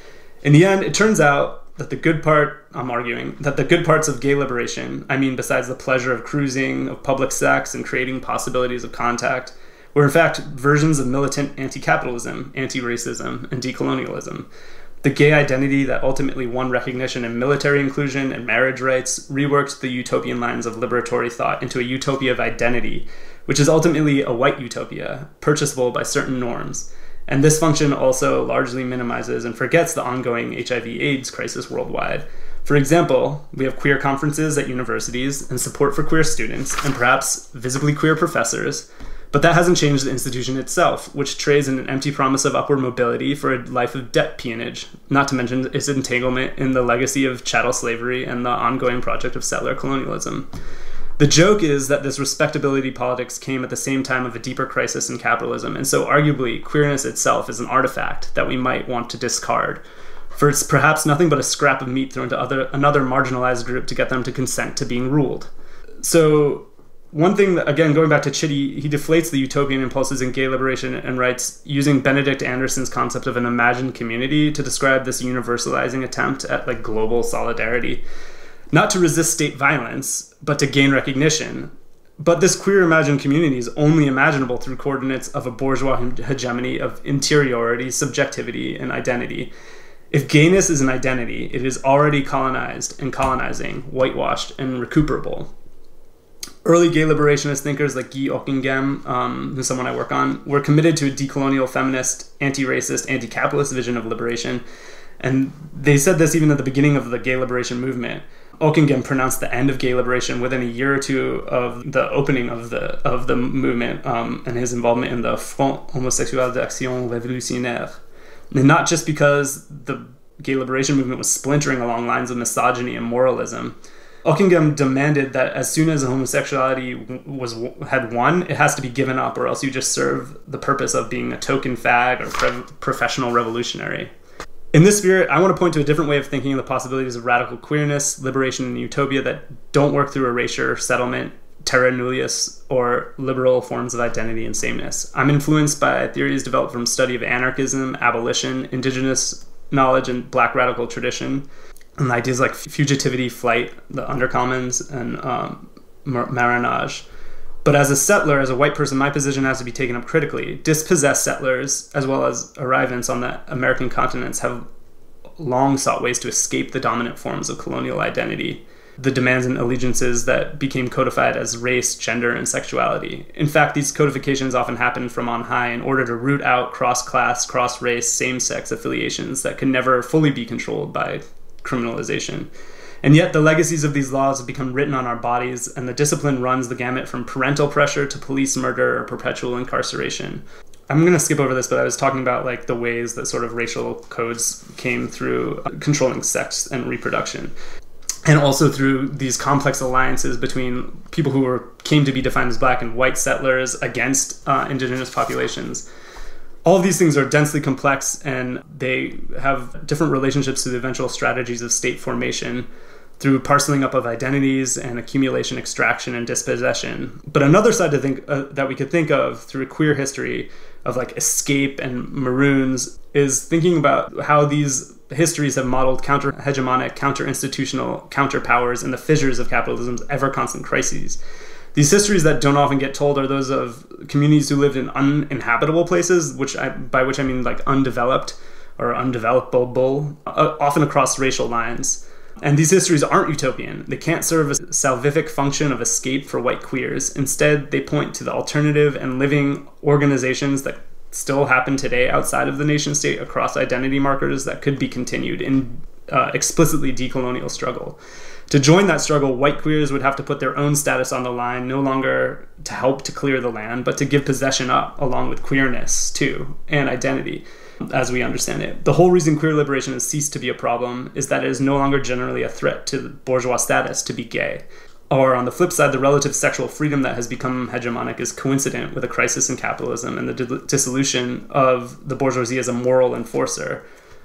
In the end, it turns out that I'm arguing, that the good parts of gay liberation, I mean besides the pleasure of cruising, of public sex, and creating possibilities of contact, were in fact versions of militant anti-capitalism, anti-racism, and decolonialism. The gay identity that ultimately won recognition in military inclusion and marriage rights reworked the utopian lines of liberatory thought into a utopia of identity, which is ultimately a white utopia, purchasable by certain norms. And this function also largely minimizes and forgets the ongoing HIV/AIDS crisis worldwide. For example, we have queer conferences at universities and support for queer students and perhaps visibly queer professors, but that hasn't changed the institution itself, which trades in an empty promise of upward mobility for a life of debt peonage, not to mention its entanglement in the legacy of chattel slavery and the ongoing project of settler colonialism. The joke is that this respectability politics came at the same time of a deeper crisis in capitalism, and so arguably queerness itself is an artifact that we might want to discard, for it's perhaps nothing but a scrap of meat thrown to another marginalized group to get them to consent to being ruled. So one thing that, again, going back to Chitty, he deflates the utopian impulses in gay liberation and writes, using Benedict Anderson's concept of an imagined community to describe this universalizing attempt at like global solidarity. Not to resist state violence, but to gain recognition. But this queer imagined community is only imaginable through coordinates of a bourgeois hegemony of interiority, subjectivity, and identity. If gayness is an identity, it is already colonized and colonizing, whitewashed, and recuperable. Early gay liberationist thinkers like Guy Ockinghem, who's someone I work on, were committed to a decolonial, feminist, anti-racist, anti-capitalist vision of liberation. And they said this even at the beginning of the gay liberation movement. Ockinghem pronounced the end of gay liberation within a year or two of the opening of the movement and his involvement in the Front Homosexuel d'Action Révolutionnaire. And not just because the gay liberation movement was splintering along lines of misogyny and moralism. Ockinghem demanded that as soon as homosexuality had won, it has to be given up, or else you just serve the purpose of being a token fag or professional revolutionary. In this spirit, I want to point to a different way of thinking of the possibilities of radical queerness, liberation, and utopia that don't work through erasure, settlement, terra nullius, or liberal forms of identity and sameness. I'm influenced by theories developed from study of anarchism, abolition, indigenous knowledge, and black radical tradition, and ideas like fugitivity, flight, the undercommons, and marronage. But as a settler, as a white person, my position has to be taken up critically. Dispossessed settlers, as well as arrivants on the American continents, have long sought ways to escape the dominant forms of colonial identity, the demands and allegiances that became codified as race, gender, and sexuality. In fact, these codifications often happen from on high in order to root out cross-class, cross-race, same-sex affiliations that can never fully be controlled by criminalization. And yet the legacies of these laws have become written on our bodies, and the discipline runs the gamut from parental pressure to police murder or perpetual incarceration. I'm going to skip over this, but I was talking about like the ways that sort of racial codes came through controlling sex and reproduction, and also through these complex alliances between people who came to be defined as black and white settlers against indigenous populations. All of these things are densely complex, and they have different relationships to the eventual strategies of state formation through parceling up of identities and accumulation, extraction, and dispossession. But another side to think that we could think of through queer history of like escape and maroons is thinking about how these histories have modeled counter-hegemonic, counter-institutional counter-powers in the fissures of capitalism's ever-constant crises. These histories that don't often get told are those of communities who lived in uninhabitable places, by which I mean like undeveloped or undevelopable, often across racial lines. And these histories aren't utopian. They can't serve a salvific function of escape for white queers. Instead, they point to the alternative and living organizations that still happen today outside of the nation state across identity markers that could be continued in explicitly decolonial struggle. To join that struggle, white queers would have to put their own status on the line, no longer to help to clear the land, but to give possession up, along with queerness, too, and identity, as we understand it. The whole reason queer liberation has ceased to be a problem is that it is no longer generally a threat to the bourgeois status to be gay. Or on the flip side, the relative sexual freedom that has become hegemonic is coincident with a crisis in capitalism and the dissolution of the bourgeoisie as a moral enforcer,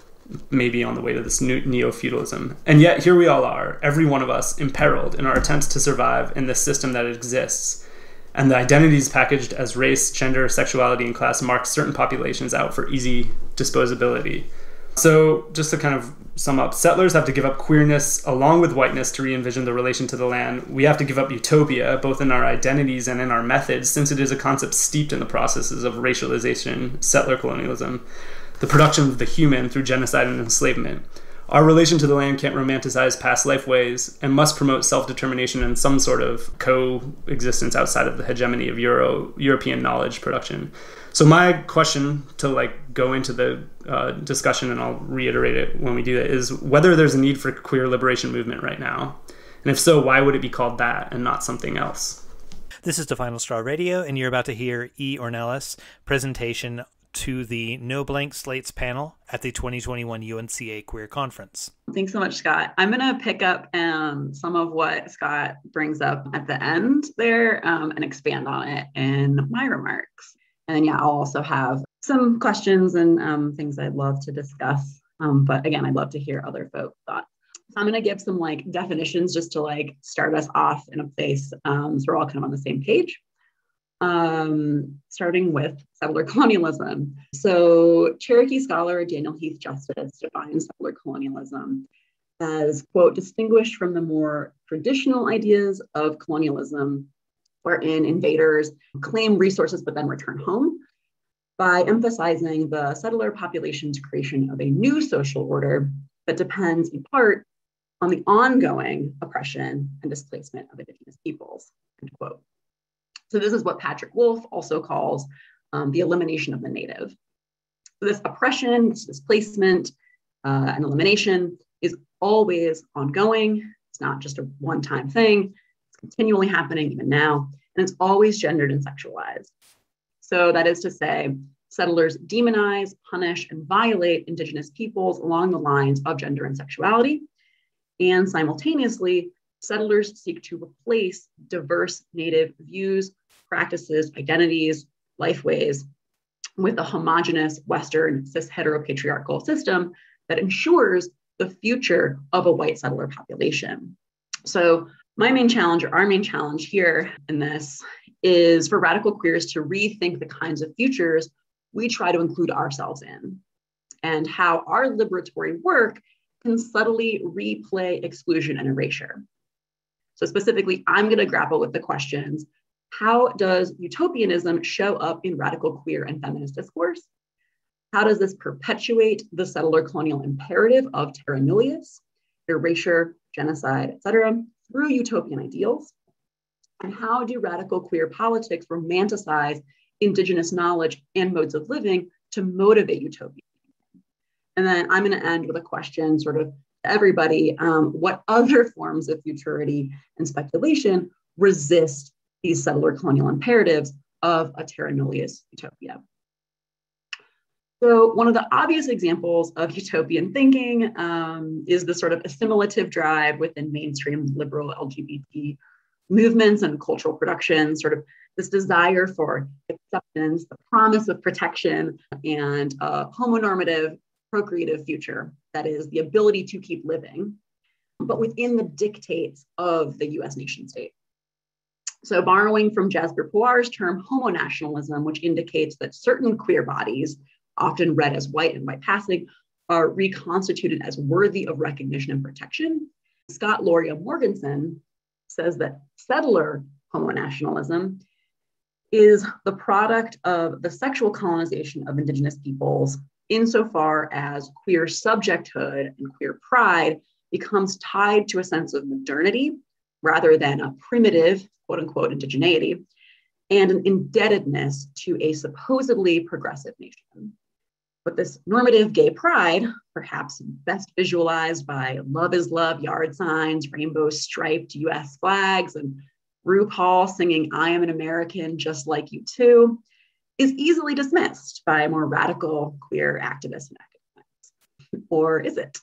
maybe on the way to this neo-feudalism. And yet here we all are, every one of us, imperiled in our attempts to survive in this system that exists. And the identities packaged as race, gender, sexuality, and class mark certain populations out for easy disposability. So just to kind of sum up, settlers have to give up queerness along with whiteness to re-envision the relation to the land. We have to give up utopia, both in our identities and in our methods, since it is a concept steeped in the processes of racialization, settler colonialism, the production of the human through genocide and enslavement. Our relation to the land can't romanticize past life ways and must promote self-determination and some sort of coexistence outside of the hegemony of European knowledge production. So my question to go into the discussion, and I'll reiterate it when we do it, is whether there's a need for queer liberation movement right now. And if so, why would it be called that and not something else? This is the Final Straw Radio, and you're about to hear E. Ornelas' presentation to the No Blank Slates panel at the 2021 UNC Queer Conference. Thanks so much, Scott. I'm going to pick up some of what Scott brings up at the end there and expand on it in my remarks. And I'll also have some questions and things I'd love to discuss. But again, I'd love to hear other folks' thoughts. So I'm going to give some definitions just to start us off in a place so we're all kind of on the same page. Starting with settler colonialism. So Cherokee scholar Daniel Heath Justice defines settler colonialism as, quote, distinguished from the more traditional ideas of colonialism, wherein invaders claim resources but then return home, by emphasizing the settler population's creation of a new social order that depends in part on the ongoing oppression and displacement of indigenous peoples, end quote. So this is what Patrick Wolfe also calls the elimination of the native. So this oppression, this displacement, and elimination is always ongoing. It's not just a one-time thing. It's continually happening even now, and it's always gendered and sexualized. So that is to say, settlers demonize, punish, and violate indigenous peoples along the lines of gender and sexuality. And simultaneously, settlers seek to replace diverse native views, practices, identities, lifeways with a homogenous Western cis heteropatriarchal system that ensures the future of a white settler population. So my main challenge, or our main challenge here in this, is for radical queers to rethink the kinds of futures we try to include ourselves in, and how our liberatory work can subtly replay exclusion and erasure. So specifically, I'm going to grapple with the questions: how does utopianism show up in radical queer and feminist discourse? How does this perpetuate the settler colonial imperative of terra nullius, erasure, genocide, etc., through utopian ideals? And how do radical queer politics romanticize indigenous knowledge and modes of living to motivate utopia? And then I'm going to end with a question sort of to everybody: what other forms of futurity and speculation resist these settler colonial imperatives of a terra nullius utopia? So one of the obvious examples of utopian thinking is the sort of assimilative drive within mainstream liberal LGBT movements and cultural production, sort of this desire for acceptance, the promise of protection, and a homonormative procreative future, that is the ability to keep living, but within the dictates of the US nation state. So borrowing from Jasper Puar's term homonationalism, which indicates that certain queer bodies, often read as white and white passing, are reconstituted as worthy of recognition and protection, Scott Loria Morganson says that settler homonationalism is the product of the sexual colonization of indigenous peoples, insofar as queer subjecthood and queer pride becomes tied to a sense of modernity rather than a primitive, quote unquote, indigeneity, and an indebtedness to a supposedly progressive nation. But this normative gay pride, perhaps best visualized by love is love yard signs, rainbow striped US flags, and RuPaul singing I am an American just like you too, is easily dismissed by more radical queer activists and academics. Or is it?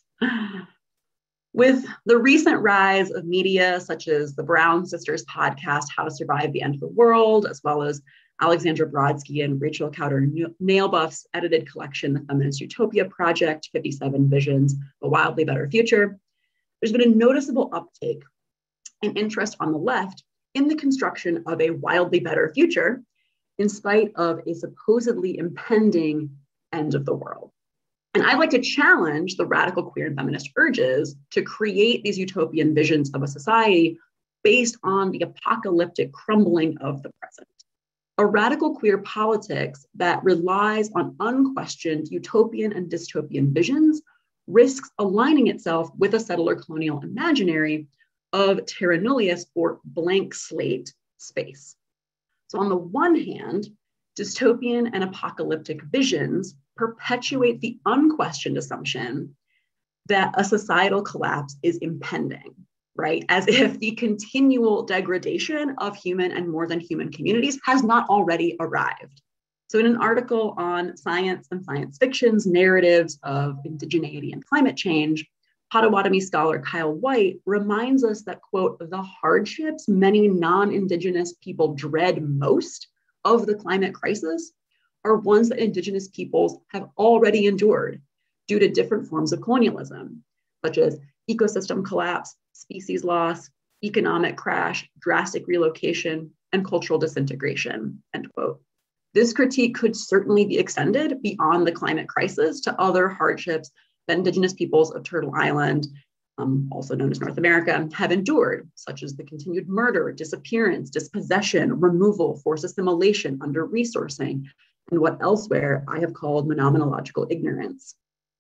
With the recent rise of media such as the Brown Sisters podcast, How to Survive the End of the World, as well as Alexandra Brodsky and Rachel Cowder Nailbuff's edited collection, The Feminist Utopia Project, 57 Visions, A Wildly Better Future, there's been a noticeable uptake in interest on the left in the construction of a wildly better future, in spite of a supposedly impending end of the world. And I'd like to challenge the radical queer and feminist urges to create these utopian visions of a society based on the apocalyptic crumbling of the present. A radical queer politics that relies on unquestioned utopian and dystopian visions risks aligning itself with a settler colonial imaginary of terra nullius, or blank slate space. So on the one hand, dystopian and apocalyptic visions perpetuate the unquestioned assumption that a societal collapse is impending, right? As if the continual degradation of human and more than human communities has not already arrived. So in an article on science and science fiction's narratives of indigeneity and climate change, Potawatomi scholar Kyle White reminds us that, quote, the hardships many non-Indigenous people dread most of the climate crisis are ones that Indigenous peoples have already endured due to different forms of colonialism, such as ecosystem collapse, species loss, economic crash, drastic relocation, and cultural disintegration, end quote. This critique could certainly be extended beyond the climate crisis to other hardships that Indigenous peoples of Turtle Island, also known as North America, have endured, such as the continued murder, disappearance, dispossession, removal, forced assimilation, under-resourcing, and what elsewhere I have called phenomenological ignorance.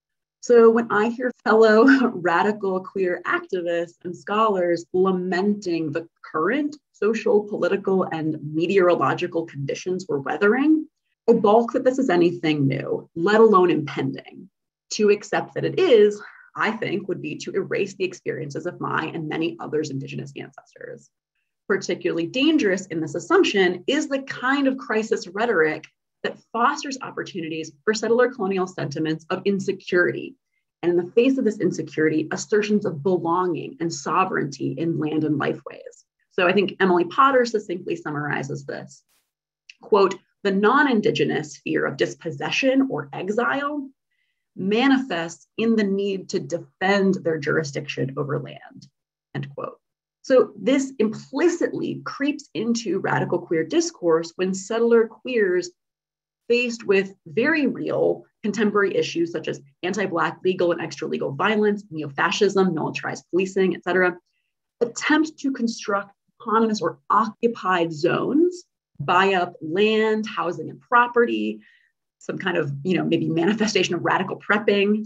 So when I hear fellow radical queer activists and scholars lamenting the current social, political, and meteorological conditions we're weathering, I balk that this is anything new, let alone impending. To accept that it is, I think, would be to erase the experiences of my and many others' Indigenous ancestors. Particularly dangerous in this assumption is the kind of crisis rhetoric that fosters opportunities for settler colonial sentiments of insecurity. And in the face of this insecurity, assertions of belonging and sovereignty in land and lifeways. So I think Emily Potter succinctly summarizes this. Quote, the non-Indigenous fear of dispossession or exile manifests in the need to defend their jurisdiction over land, end quote. So this implicitly creeps into radical queer discourse when settler queers, faced with very real contemporary issues such as anti-Black legal and extra-legal violence, neo-fascism, militarized policing, et cetera, attempt to construct autonomous or occupied zones, buy up land, housing, and property, some kind of, maybe manifestation of radical prepping,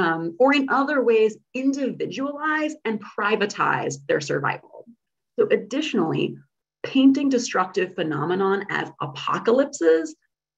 or in other ways, individualize and privatize their survival. So additionally, painting destructive phenomenon as apocalypses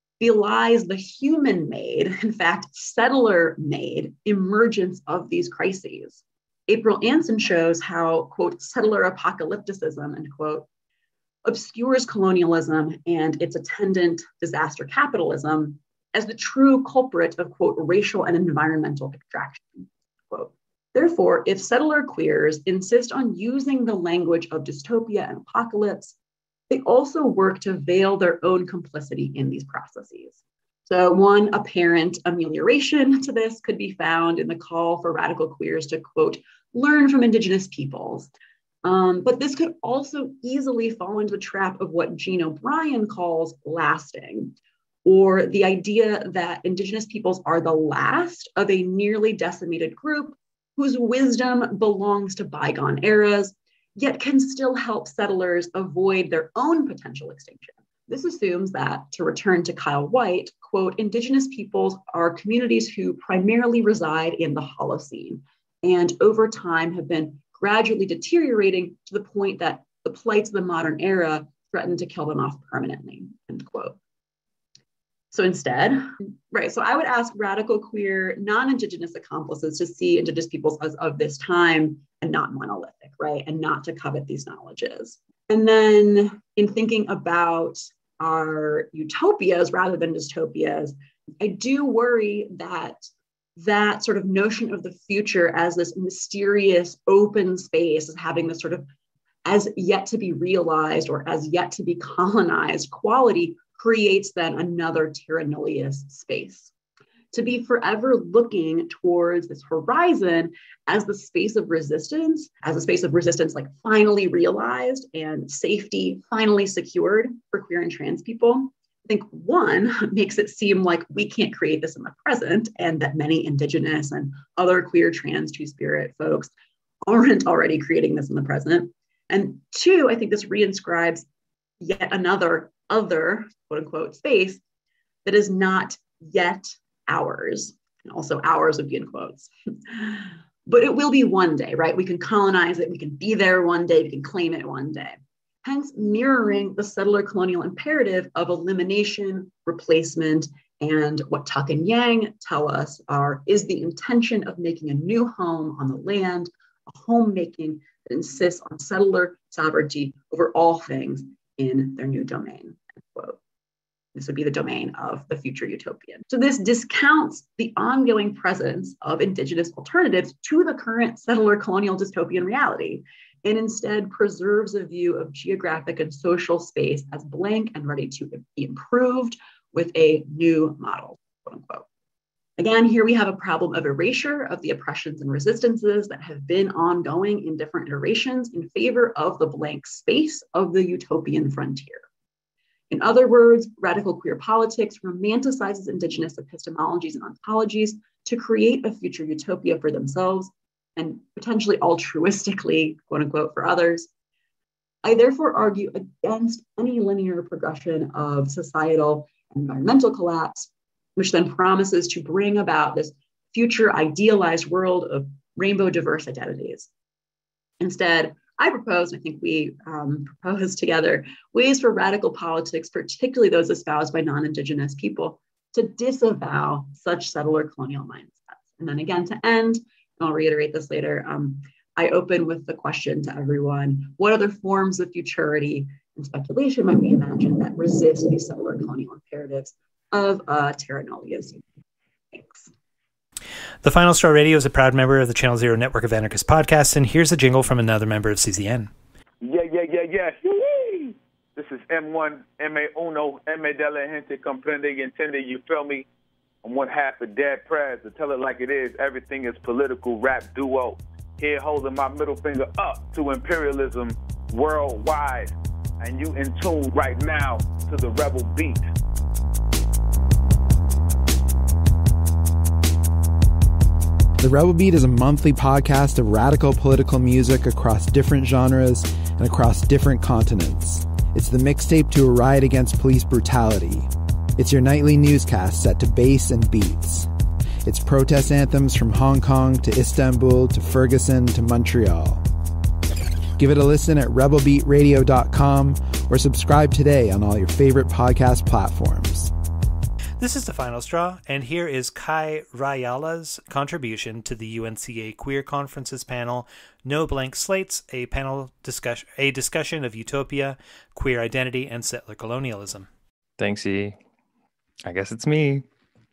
belies the human-made, in fact, settler-made emergence of these crises. April Anson shows how, quote, settler apocalypticism, end quote, obscures colonialism and its attendant disaster capitalism as the true culprit of, quote, racial and environmental extraction, quote. Therefore, if settler queers insist on using the language of dystopia and apocalypse, they also work to veil their own complicity in these processes. So one apparent amelioration to this could be found in the call for radical queers to, quote, learn from Indigenous peoples. But this could also easily fall into the trap of what Jean O'Brien calls lasting, or the idea that Indigenous peoples are the last of a nearly decimated group whose wisdom belongs to bygone eras, yet can still help settlers avoid their own potential extinction. This assumes that, to return to Kyle White, quote, Indigenous peoples are communities who primarily reside in the Holocene and over time have been gradually deteriorating to the point that the plights of the modern era threaten to kill them off permanently, end quote. So instead, so I would ask radical queer non-Indigenous accomplices to see Indigenous peoples as of this time and not monolithic, right? And not to covet these knowledges. And then in thinking about our utopias rather than dystopias, I do worry that that sort of notion of the future as this mysterious open space, as having this sort of as yet to be realized or as yet to be colonized quality creates then another terra nullius space. To be forever looking towards this horizon as the space of resistance, like finally realized and safety finally secured for queer and trans people, I think one makes it seem like we can't create this in the present, and that many Indigenous and other queer, trans, two-spirit folks aren't already creating this in the present. And two, I think this reinscribes yet another other, quote unquote, space that is not yet ours. And also ours would be in quotes. But it will be one day, right? We can colonize it, we can be there one day, we can claim it one day. Hence mirroring the settler colonial imperative of elimination, replacement, and what Tuck and Yang tell us is the intention of making a new home on the land, a homemaking that insists on settler sovereignty over all things in their new domain, end quote. This would be the domain of the future utopian. So this discounts the ongoing presence of Indigenous alternatives to the current settler colonial dystopian reality, and instead preserves a view of geographic and social space as blank and ready to be improved with a new model, quote unquote. Again, here we have a problem of erasure of the oppressions and resistances that have been ongoing in different iterations in favor of the blank space of the utopian frontier. In other words, radical queer politics romanticizes Indigenous epistemologies and ontologies to create a future utopia for themselves and potentially altruistically, quote unquote, for others. I therefore argue against any linear progression of societal and environmental collapse, which then promises to bring about this future idealized world of rainbow diverse identities. Instead, I propose, I think we propose together, ways for radical politics, particularly those espoused by non-Indigenous people, to disavow such settler colonial mindsets. And then again, to end, and I'll reiterate this later, I open with the question to everyone: what other forms of futurity and speculation might we imagine that resist these settler colonial imperatives of terra nullius? Thanks. The Final Straw Radio is a proud member of the Channel Zero network of anarchist podcasts, and here's a jingle from another member of CZN. Yeah. This is M1, M.A. Uno, M.A. de la gente comprende y entiende, you feel me? I'm one half of Dead Prez, to tell it like it is, everything is political rap duo. Here holding my middle finger up to imperialism worldwide. And you in tune right now to the rebel beat. The Rebel Beat is a monthly podcast of radical political music across different genres and across different continents. It's the mixtape to a riot against police brutality. It's your nightly newscast set to bass and beats. It's protest anthems from Hong Kong to Istanbul to Ferguson to Montreal. Give it a listen at rebelbeatradio.com or subscribe today on all your favorite podcast platforms. This is The Final Straw, and here is Kai Rajala's contribution to the UNCA Queer Conference's panel, No Blank Slates, a discussion of utopia, queer identity, and settler colonialism. Thanks, E. I guess it's me.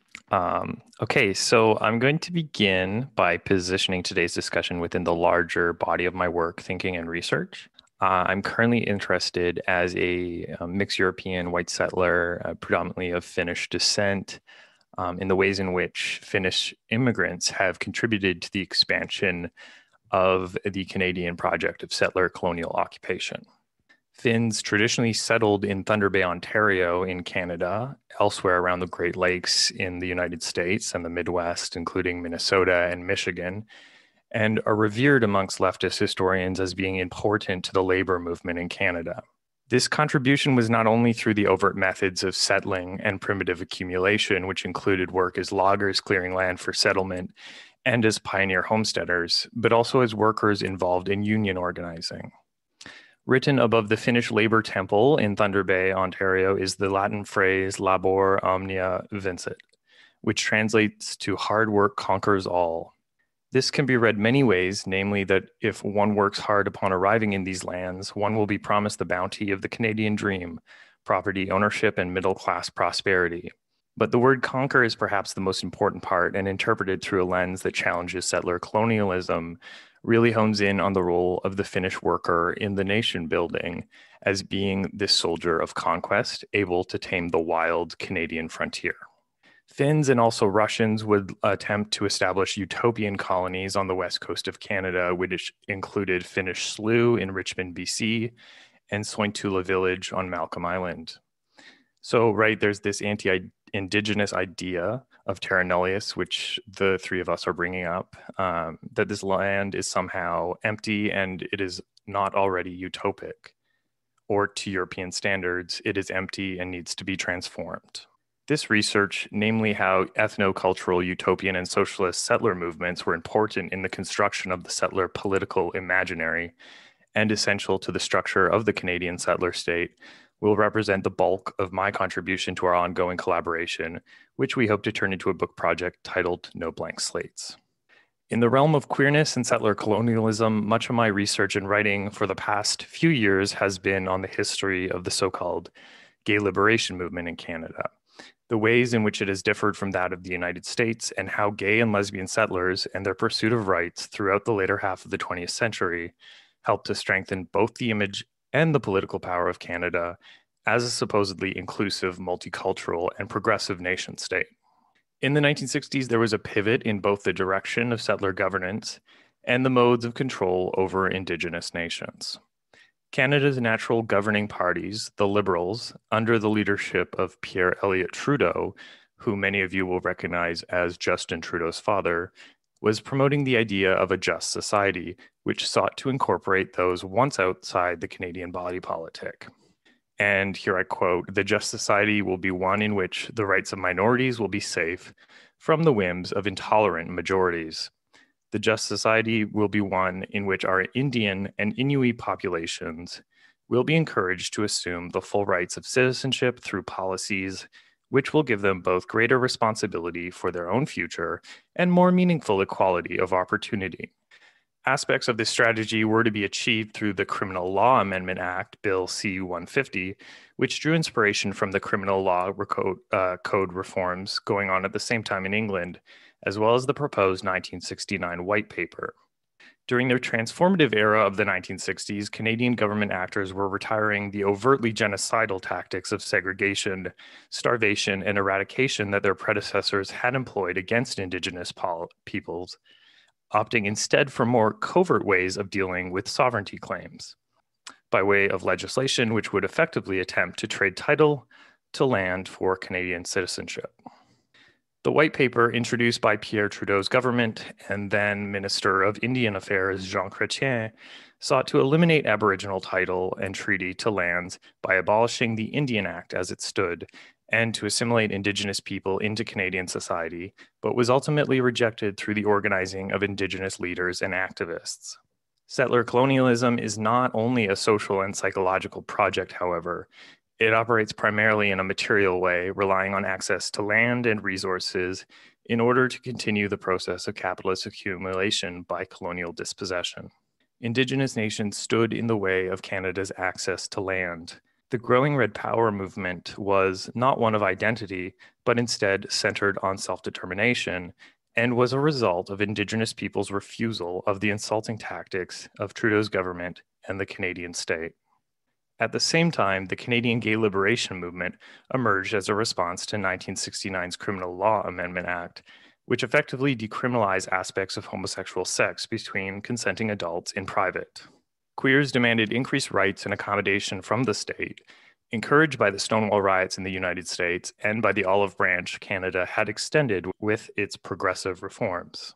Okay, so I'm going to begin by positioning today's discussion within the larger body of my work, thinking, and research. I'm currently interested as a mixed European white settler, predominantly of Finnish descent, in the ways in which Finnish immigrants have contributed to the expansion of the Canadian project of settler colonial occupation. Finns traditionally settled in Thunder Bay, Ontario in Canada, elsewhere around the Great Lakes in the United States and the Midwest, including Minnesota and Michigan, and are revered amongst leftist historians as being important to the labor movement in Canada. This contribution was not only through the overt methods of settling and primitive accumulation, which included work as loggers clearing land for settlement and as pioneer homesteaders, but also as workers involved in union organizing. Written above the Finnish labor temple in Thunder Bay, Ontario, is the Latin phrase labor omnia vincit, which translates to hard work conquers all. This can be read many ways, namely that if one works hard upon arriving in these lands, one will be promised the bounty of the Canadian dream, property ownership, and middle-class prosperity. But the word conquer is perhaps the most important part, and interpreted through a lens that challenges settler colonialism, really hones in on the role of the Finnish worker in the nation building as being this soldier of conquest, able to tame the wild Canadian frontier. Finns and also Russians would attempt to establish utopian colonies on the west coast of Canada, which included Finnish Slough in Richmond, BC, and Sointula Village on Malcolm Island. So, right, there's this anti-indigenous idea of terra nullius, which the three of us are bringing up, that this land is somehow empty and it is not already utopic, or to European standards, it is empty and needs to be transformed. This research, namely how ethno-cultural, utopian, and socialist settler movements were important in the construction of the settler political imaginary and essential to the structure of the Canadian settler state, will represent the bulk of my contribution to our ongoing collaboration, which we hope to turn into a book project titled No Blank Slates. In the realm of queerness and settler colonialism, much of my research and writing for the past few years has been on the history of the so-called gay liberation movement in Canada, the ways in which it has differed from that of the United States, and how gay and lesbian settlers and their pursuit of rights throughout the later half of the 20th century helped to strengthen both the image and the political power of Canada as a supposedly inclusive, multicultural, and progressive nation state. In the 1960s, there was a pivot in both the direction of settler governance and the modes of control over Indigenous nations. Canada's natural governing parties, the Liberals, under the leadership of Pierre Elliott Trudeau, who many of you will recognize as Justin Trudeau's father, was promoting the idea of a just society, which sought to incorporate those once outside the Canadian body politic. And here I quote, "The just society will be one in which the rights of minorities will be safe from the whims of intolerant majorities. The just society will be one in which our Indian and Inuit populations will be encouraged to assume the full rights of citizenship through policies which will give them both greater responsibility for their own future and more meaningful equality of opportunity." Aspects of this strategy were to be achieved through the Criminal Law Amendment Act, Bill C-150, which drew inspiration from the criminal law code reforms going on at the same time in England, as well as the proposed 1969 White Paper. During the transformative era of the 1960s, Canadian government actors were retiring the overtly genocidal tactics of segregation, starvation, and eradication that their predecessors had employed against Indigenous peoples, opting instead for more covert ways of dealing with sovereignty claims, by way of legislation which would effectively attempt to trade title to land for Canadian citizenship. The White Paper, introduced by Pierre Trudeau's government and then Minister of Indian Affairs Jean Chrétien, sought to eliminate Aboriginal title and treaty to lands by abolishing the Indian Act as it stood and to assimilate Indigenous people into Canadian society, but was ultimately rejected through the organizing of Indigenous leaders and activists. Settler colonialism is not only a social and psychological project, however. It operates primarily in a material way, relying on access to land and resources in order to continue the process of capitalist accumulation by colonial dispossession. Indigenous nations stood in the way of Canada's access to land. The growing Red Power movement was not one of identity, but instead centered on self-determination, and was a result of Indigenous people's refusal of the insulting tactics of Trudeau's government and the Canadian state. At the same time, the Canadian gay liberation movement emerged as a response to 1969's Criminal Law Amendment Act, which effectively decriminalized aspects of homosexual sex between consenting adults in private. Queers demanded increased rights and accommodation from the state, encouraged by the Stonewall riots in the United States and by the olive branch Canada had extended with its progressive reforms.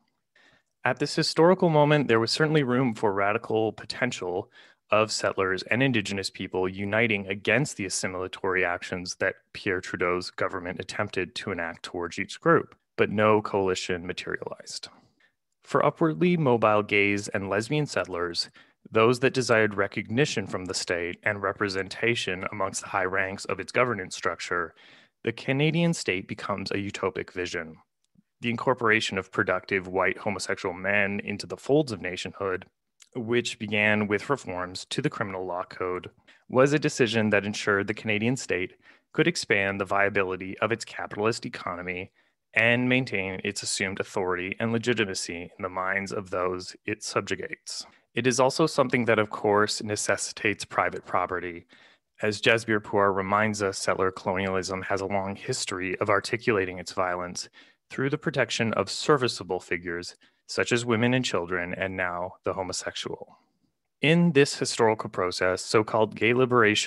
At this historical moment, there was certainly room for radical potential of settlers and Indigenous people uniting against the assimilatory actions that Pierre Trudeau's government attempted to enact towards each group, but no coalition materialized. For upwardly mobile gays and lesbian settlers, those that desired recognition from the state and representation amongst the high ranks of its governance structure, the Canadian state becomes a utopic vision. The incorporation of productive white homosexual men into the folds of nationhood, which began with reforms to the criminal law code, was a decision that ensured the Canadian state could expand the viability of its capitalist economy and maintain its assumed authority and legitimacy in the minds of those it subjugates. It is also something that, of course, necessitates private property. As Jasbir Puar reminds us, settler colonialism has a long history of articulating its violence through the protection of serviceable figures such as women and children, and now the homosexual. In this historical process, so-called gay liberation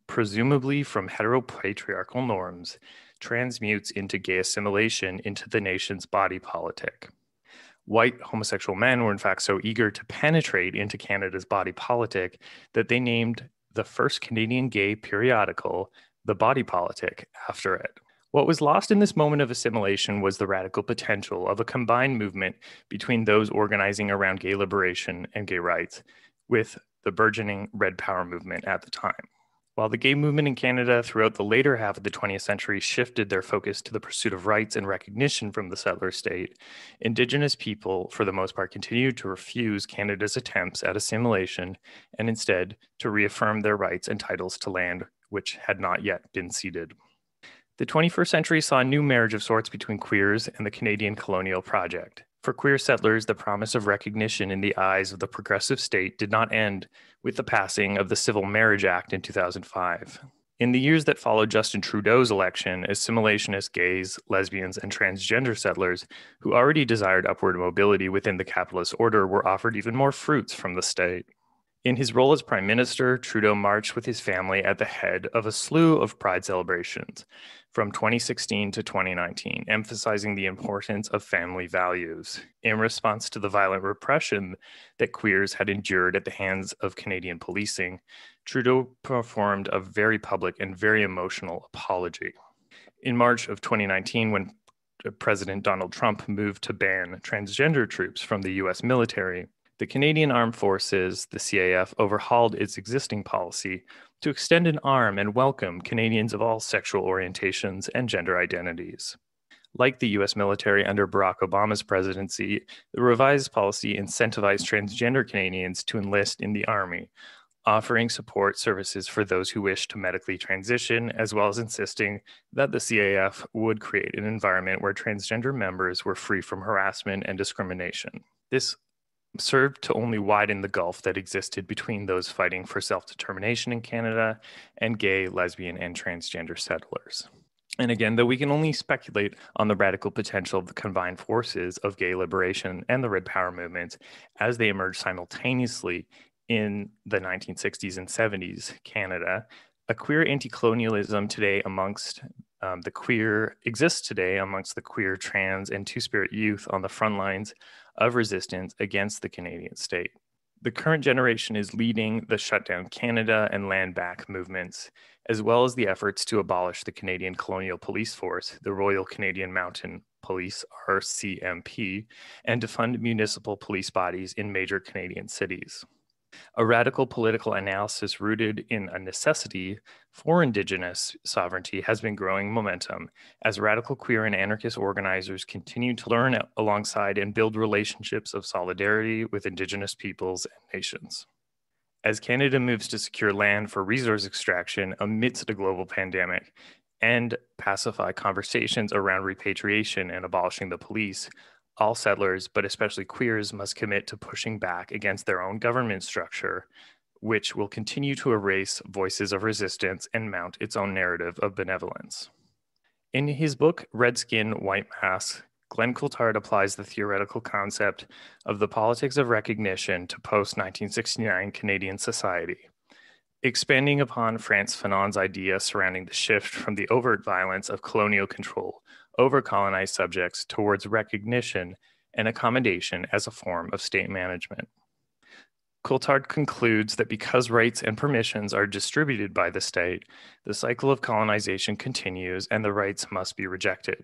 presumably from heteropatriarchal norms, transmutes into gay assimilation into the nation's body politic. White homosexual men were in fact so eager to penetrate into Canada's body politic that they named the first Canadian gay periodical The Body Politic after it. What was lost in this moment of assimilation was the radical potential of a combined movement between those organizing around gay liberation and gay rights, with the burgeoning Red Power movement at the time. While the gay movement in Canada throughout the later half of the 20th century shifted their focus to the pursuit of rights and recognition from the settler state, Indigenous people, for the most part, continued to refuse Canada's attempts at assimilation and instead to reaffirm their rights and titles to land which had not yet been ceded. The 21st century saw a new marriage of sorts between queers and the Canadian colonial project. For queer settlers, the promise of recognition in the eyes of the progressive state did not end with the passing of the Civil Marriage Act in 2005. In the years that followed Justin Trudeau's election, assimilationist gays, lesbians, and transgender settlers who already desired upward mobility within the capitalist order were offered even more fruits from the state. In his role as Prime Minister, Trudeau marched with his family at the head of a slew of pride celebrations from 2016 to 2019, emphasizing the importance of family values. In response to the violent repression that queers had endured at the hands of Canadian policing, Trudeau performed a very public and very emotional apology. In March of 2019, when President Donald Trump moved to ban transgender troops from the US military, the Canadian Armed Forces, the CAF, overhauled its existing policy to extend an arm and welcome Canadians of all sexual orientations and gender identities. Like the US military under Barack Obama's presidency, the revised policy incentivized transgender Canadians to enlist in the Army, offering support services for those who wish to medically transition, as well as insisting that the CAF would create an environment where transgender members were free from harassment and discrimination. This served to only widen the gulf that existed between those fighting for self-determination in Canada and gay, lesbian, and transgender settlers. And again, though we can only speculate on the radical potential of the combined forces of gay liberation and the Red Power movement as they emerged simultaneously in the 1960s and 70s Canada, a queer anti-colonialism today amongst exists today amongst the queer, trans, and two-spirit youth on the front lines of resistance against the Canadian state. The current generation is leading the Shutdown Canada and Land Back movements, as well as the efforts to abolish the Canadian Colonial Police Force, the Royal Canadian Mounted Police, RCMP, and to fund municipal police bodies in major Canadian cities. A radical political analysis rooted in a necessity for Indigenous sovereignty has been growing momentum as radical queer and anarchist organizers continue to learn alongside and build relationships of solidarity with Indigenous peoples and nations. As Canada moves to secure land for resource extraction amidst a global pandemic and pacify conversations around repatriation and abolishing the police, all settlers, but especially queers, must commit to pushing back against their own government structure, which will continue to erase voices of resistance and mount its own narrative of benevolence. In his book, Red Skin, White Mask, Glenn Coulthard applies the theoretical concept of the politics of recognition to post-1969 Canadian society, expanding upon Frantz Fanon's idea surrounding the shift from the overt violence of colonial control over colonized subjects towards recognition and accommodation as a form of state management. Coulthard concludes that because rights and permissions are distributed by the state, the cycle of colonization continues and the rights must be rejected.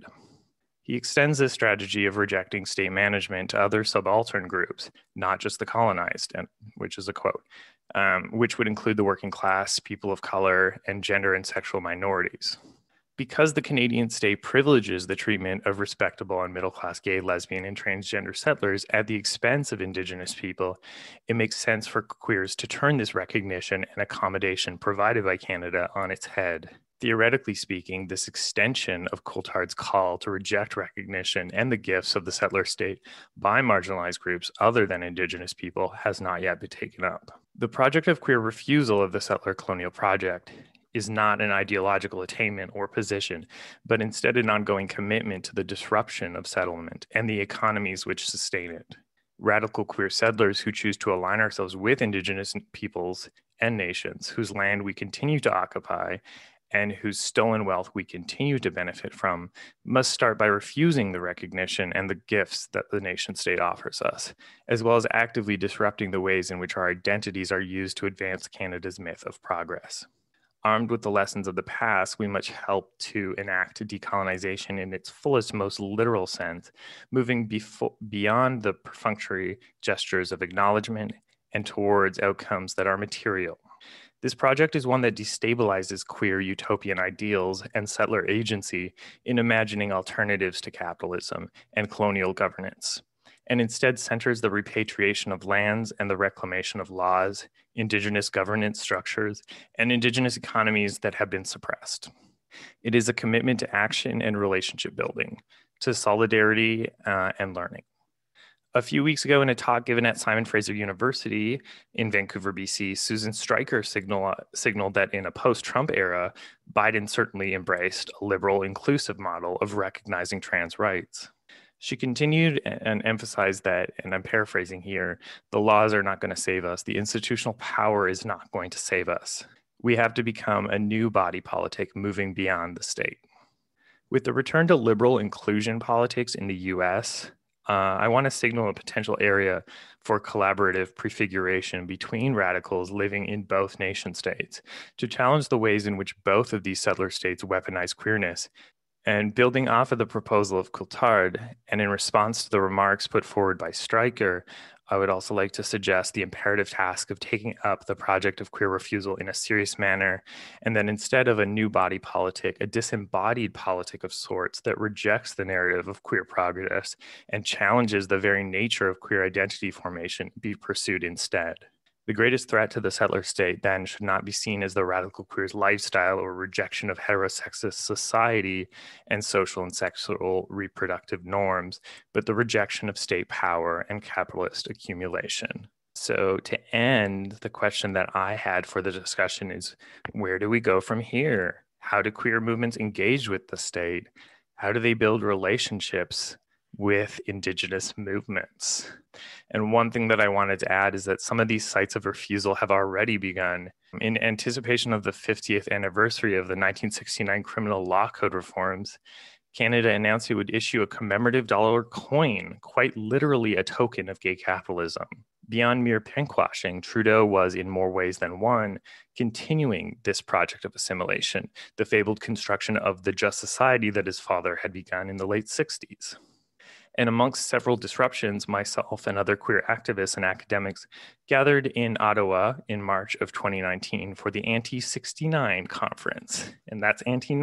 He extends this strategy of rejecting state management to other subaltern groups, not just the colonized, which is a quote, which would include the working class, people of color, and gender and sexual minorities. Because the Canadian state privileges the treatment of respectable and middle-class gay, lesbian, and transgender settlers at the expense of Indigenous people, it makes sense for queers to turn this recognition and accommodation provided by Canada on its head. Theoretically speaking, this extension of Coulthard's call to reject recognition and the gifts of the settler state by marginalized groups other than Indigenous people has not yet been taken up. The project of queer refusal of the settler colonial project is not an ideological attainment or position, but instead an ongoing commitment to the disruption of settlement and the economies which sustain it. Radical queer settlers who choose to align ourselves with Indigenous peoples and nations whose land we continue to occupy and whose stolen wealth we continue to benefit from must start by refusing the recognition and the gifts that the nation state offers us, as well as actively disrupting the ways in which our identities are used to advance Canada's myth of progress. Armed with the lessons of the past, we must help to enact decolonization in its fullest, most literal sense, moving beyond the perfunctory gestures of acknowledgement and towards outcomes that are material. This project is one that destabilizes queer utopian ideals and settler agency in imagining alternatives to capitalism and colonial governance, and instead centers the repatriation of lands and the reclamation of laws, Indigenous governance structures, and Indigenous economies that have been suppressed. It is a commitment to action and relationship building, to solidarity and learning. A few weeks ago in a talk given at Simon Fraser University in Vancouver, BC, Susan Stryker signaled that in a post-Trump era, Biden certainly embraced a liberal, inclusive model of recognizing trans rights. She continued and emphasized that, and I'm paraphrasing here, the laws are not going to save us. The institutional power is not going to save us. We have to become a new body politic moving beyond the state. With the return to liberal inclusion politics in the US, I want to signal a potential area for collaborative prefiguration between radicals living in both nation states to challenge the ways in which both of these settler states weaponize queerness. And building off of the proposal of Coulthard, and in response to the remarks put forward by Stryker, I would also like to suggest the imperative task of taking up the project of queer refusal in a serious manner, and then instead of a new body politic, a disembodied politic of sorts that rejects the narrative of queer progress and challenges the very nature of queer identity formation be pursued instead. The greatest threat to the settler state then should not be seen as the radical queer's lifestyle or rejection of heterosexist society and social and sexual reproductive norms, but the rejection of state power and capitalist accumulation. So to end, the question that I had for the discussion is, where do we go from here? How do queer movements engage with the state? How do they build relationships with Indigenous movements? And one thing that I wanted to add is that some of these sites of refusal have already begun. In anticipation of the 50th anniversary of the 1969 Criminal Law Code reforms, Canada announced it would issue a commemorative dollar coin, quite literally a token of gay capitalism. Beyond mere pinkwashing, Trudeau was, in more ways than one, continuing this project of assimilation, the fabled construction of the just society that his father had begun in the late 60s. And amongst several disruptions, myself and other queer activists and academics gathered in Ottawa in March of 2019 for the Anti-69 conference. And that's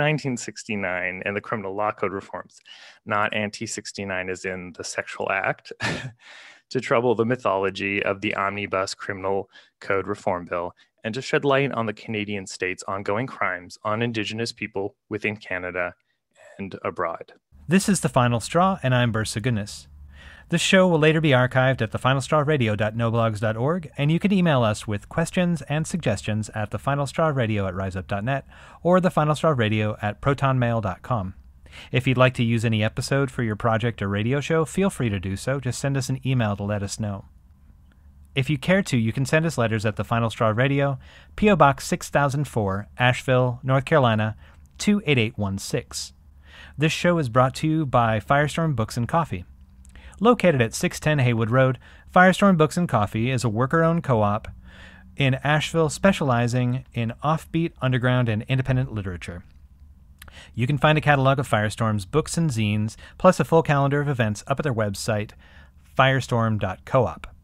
anti-1969 and the criminal law code reforms, not anti-69 as in the sexual act, to trouble the mythology of the omnibus criminal code reform bill and to shed light on the Canadian state's ongoing crimes on Indigenous people within Canada and abroad. This is The Final Straw, and I'm Bursa Gunas. This show will later be archived at thefinalstrawradio.noblogs.org, and you can email us with questions and suggestions at thefinalstrawradio@riseup.net or thefinalstrawradio@protonmail.com. If you'd like to use any episode for your project or radio show, feel free to do so. Just send us an email to let us know. If you care to, you can send us letters at The Final Straw Radio, P.O. Box 6004, Asheville, North Carolina, 28816. This show is brought to you by Firestorm Books and Coffee. Located at 610 Haywood Road, Firestorm Books and Coffee is a worker-owned co-op in Asheville specializing in offbeat, underground, and independent literature. You can find a catalog of Firestorm's books and zines, plus a full calendar of events up at their website, firestorm.coop.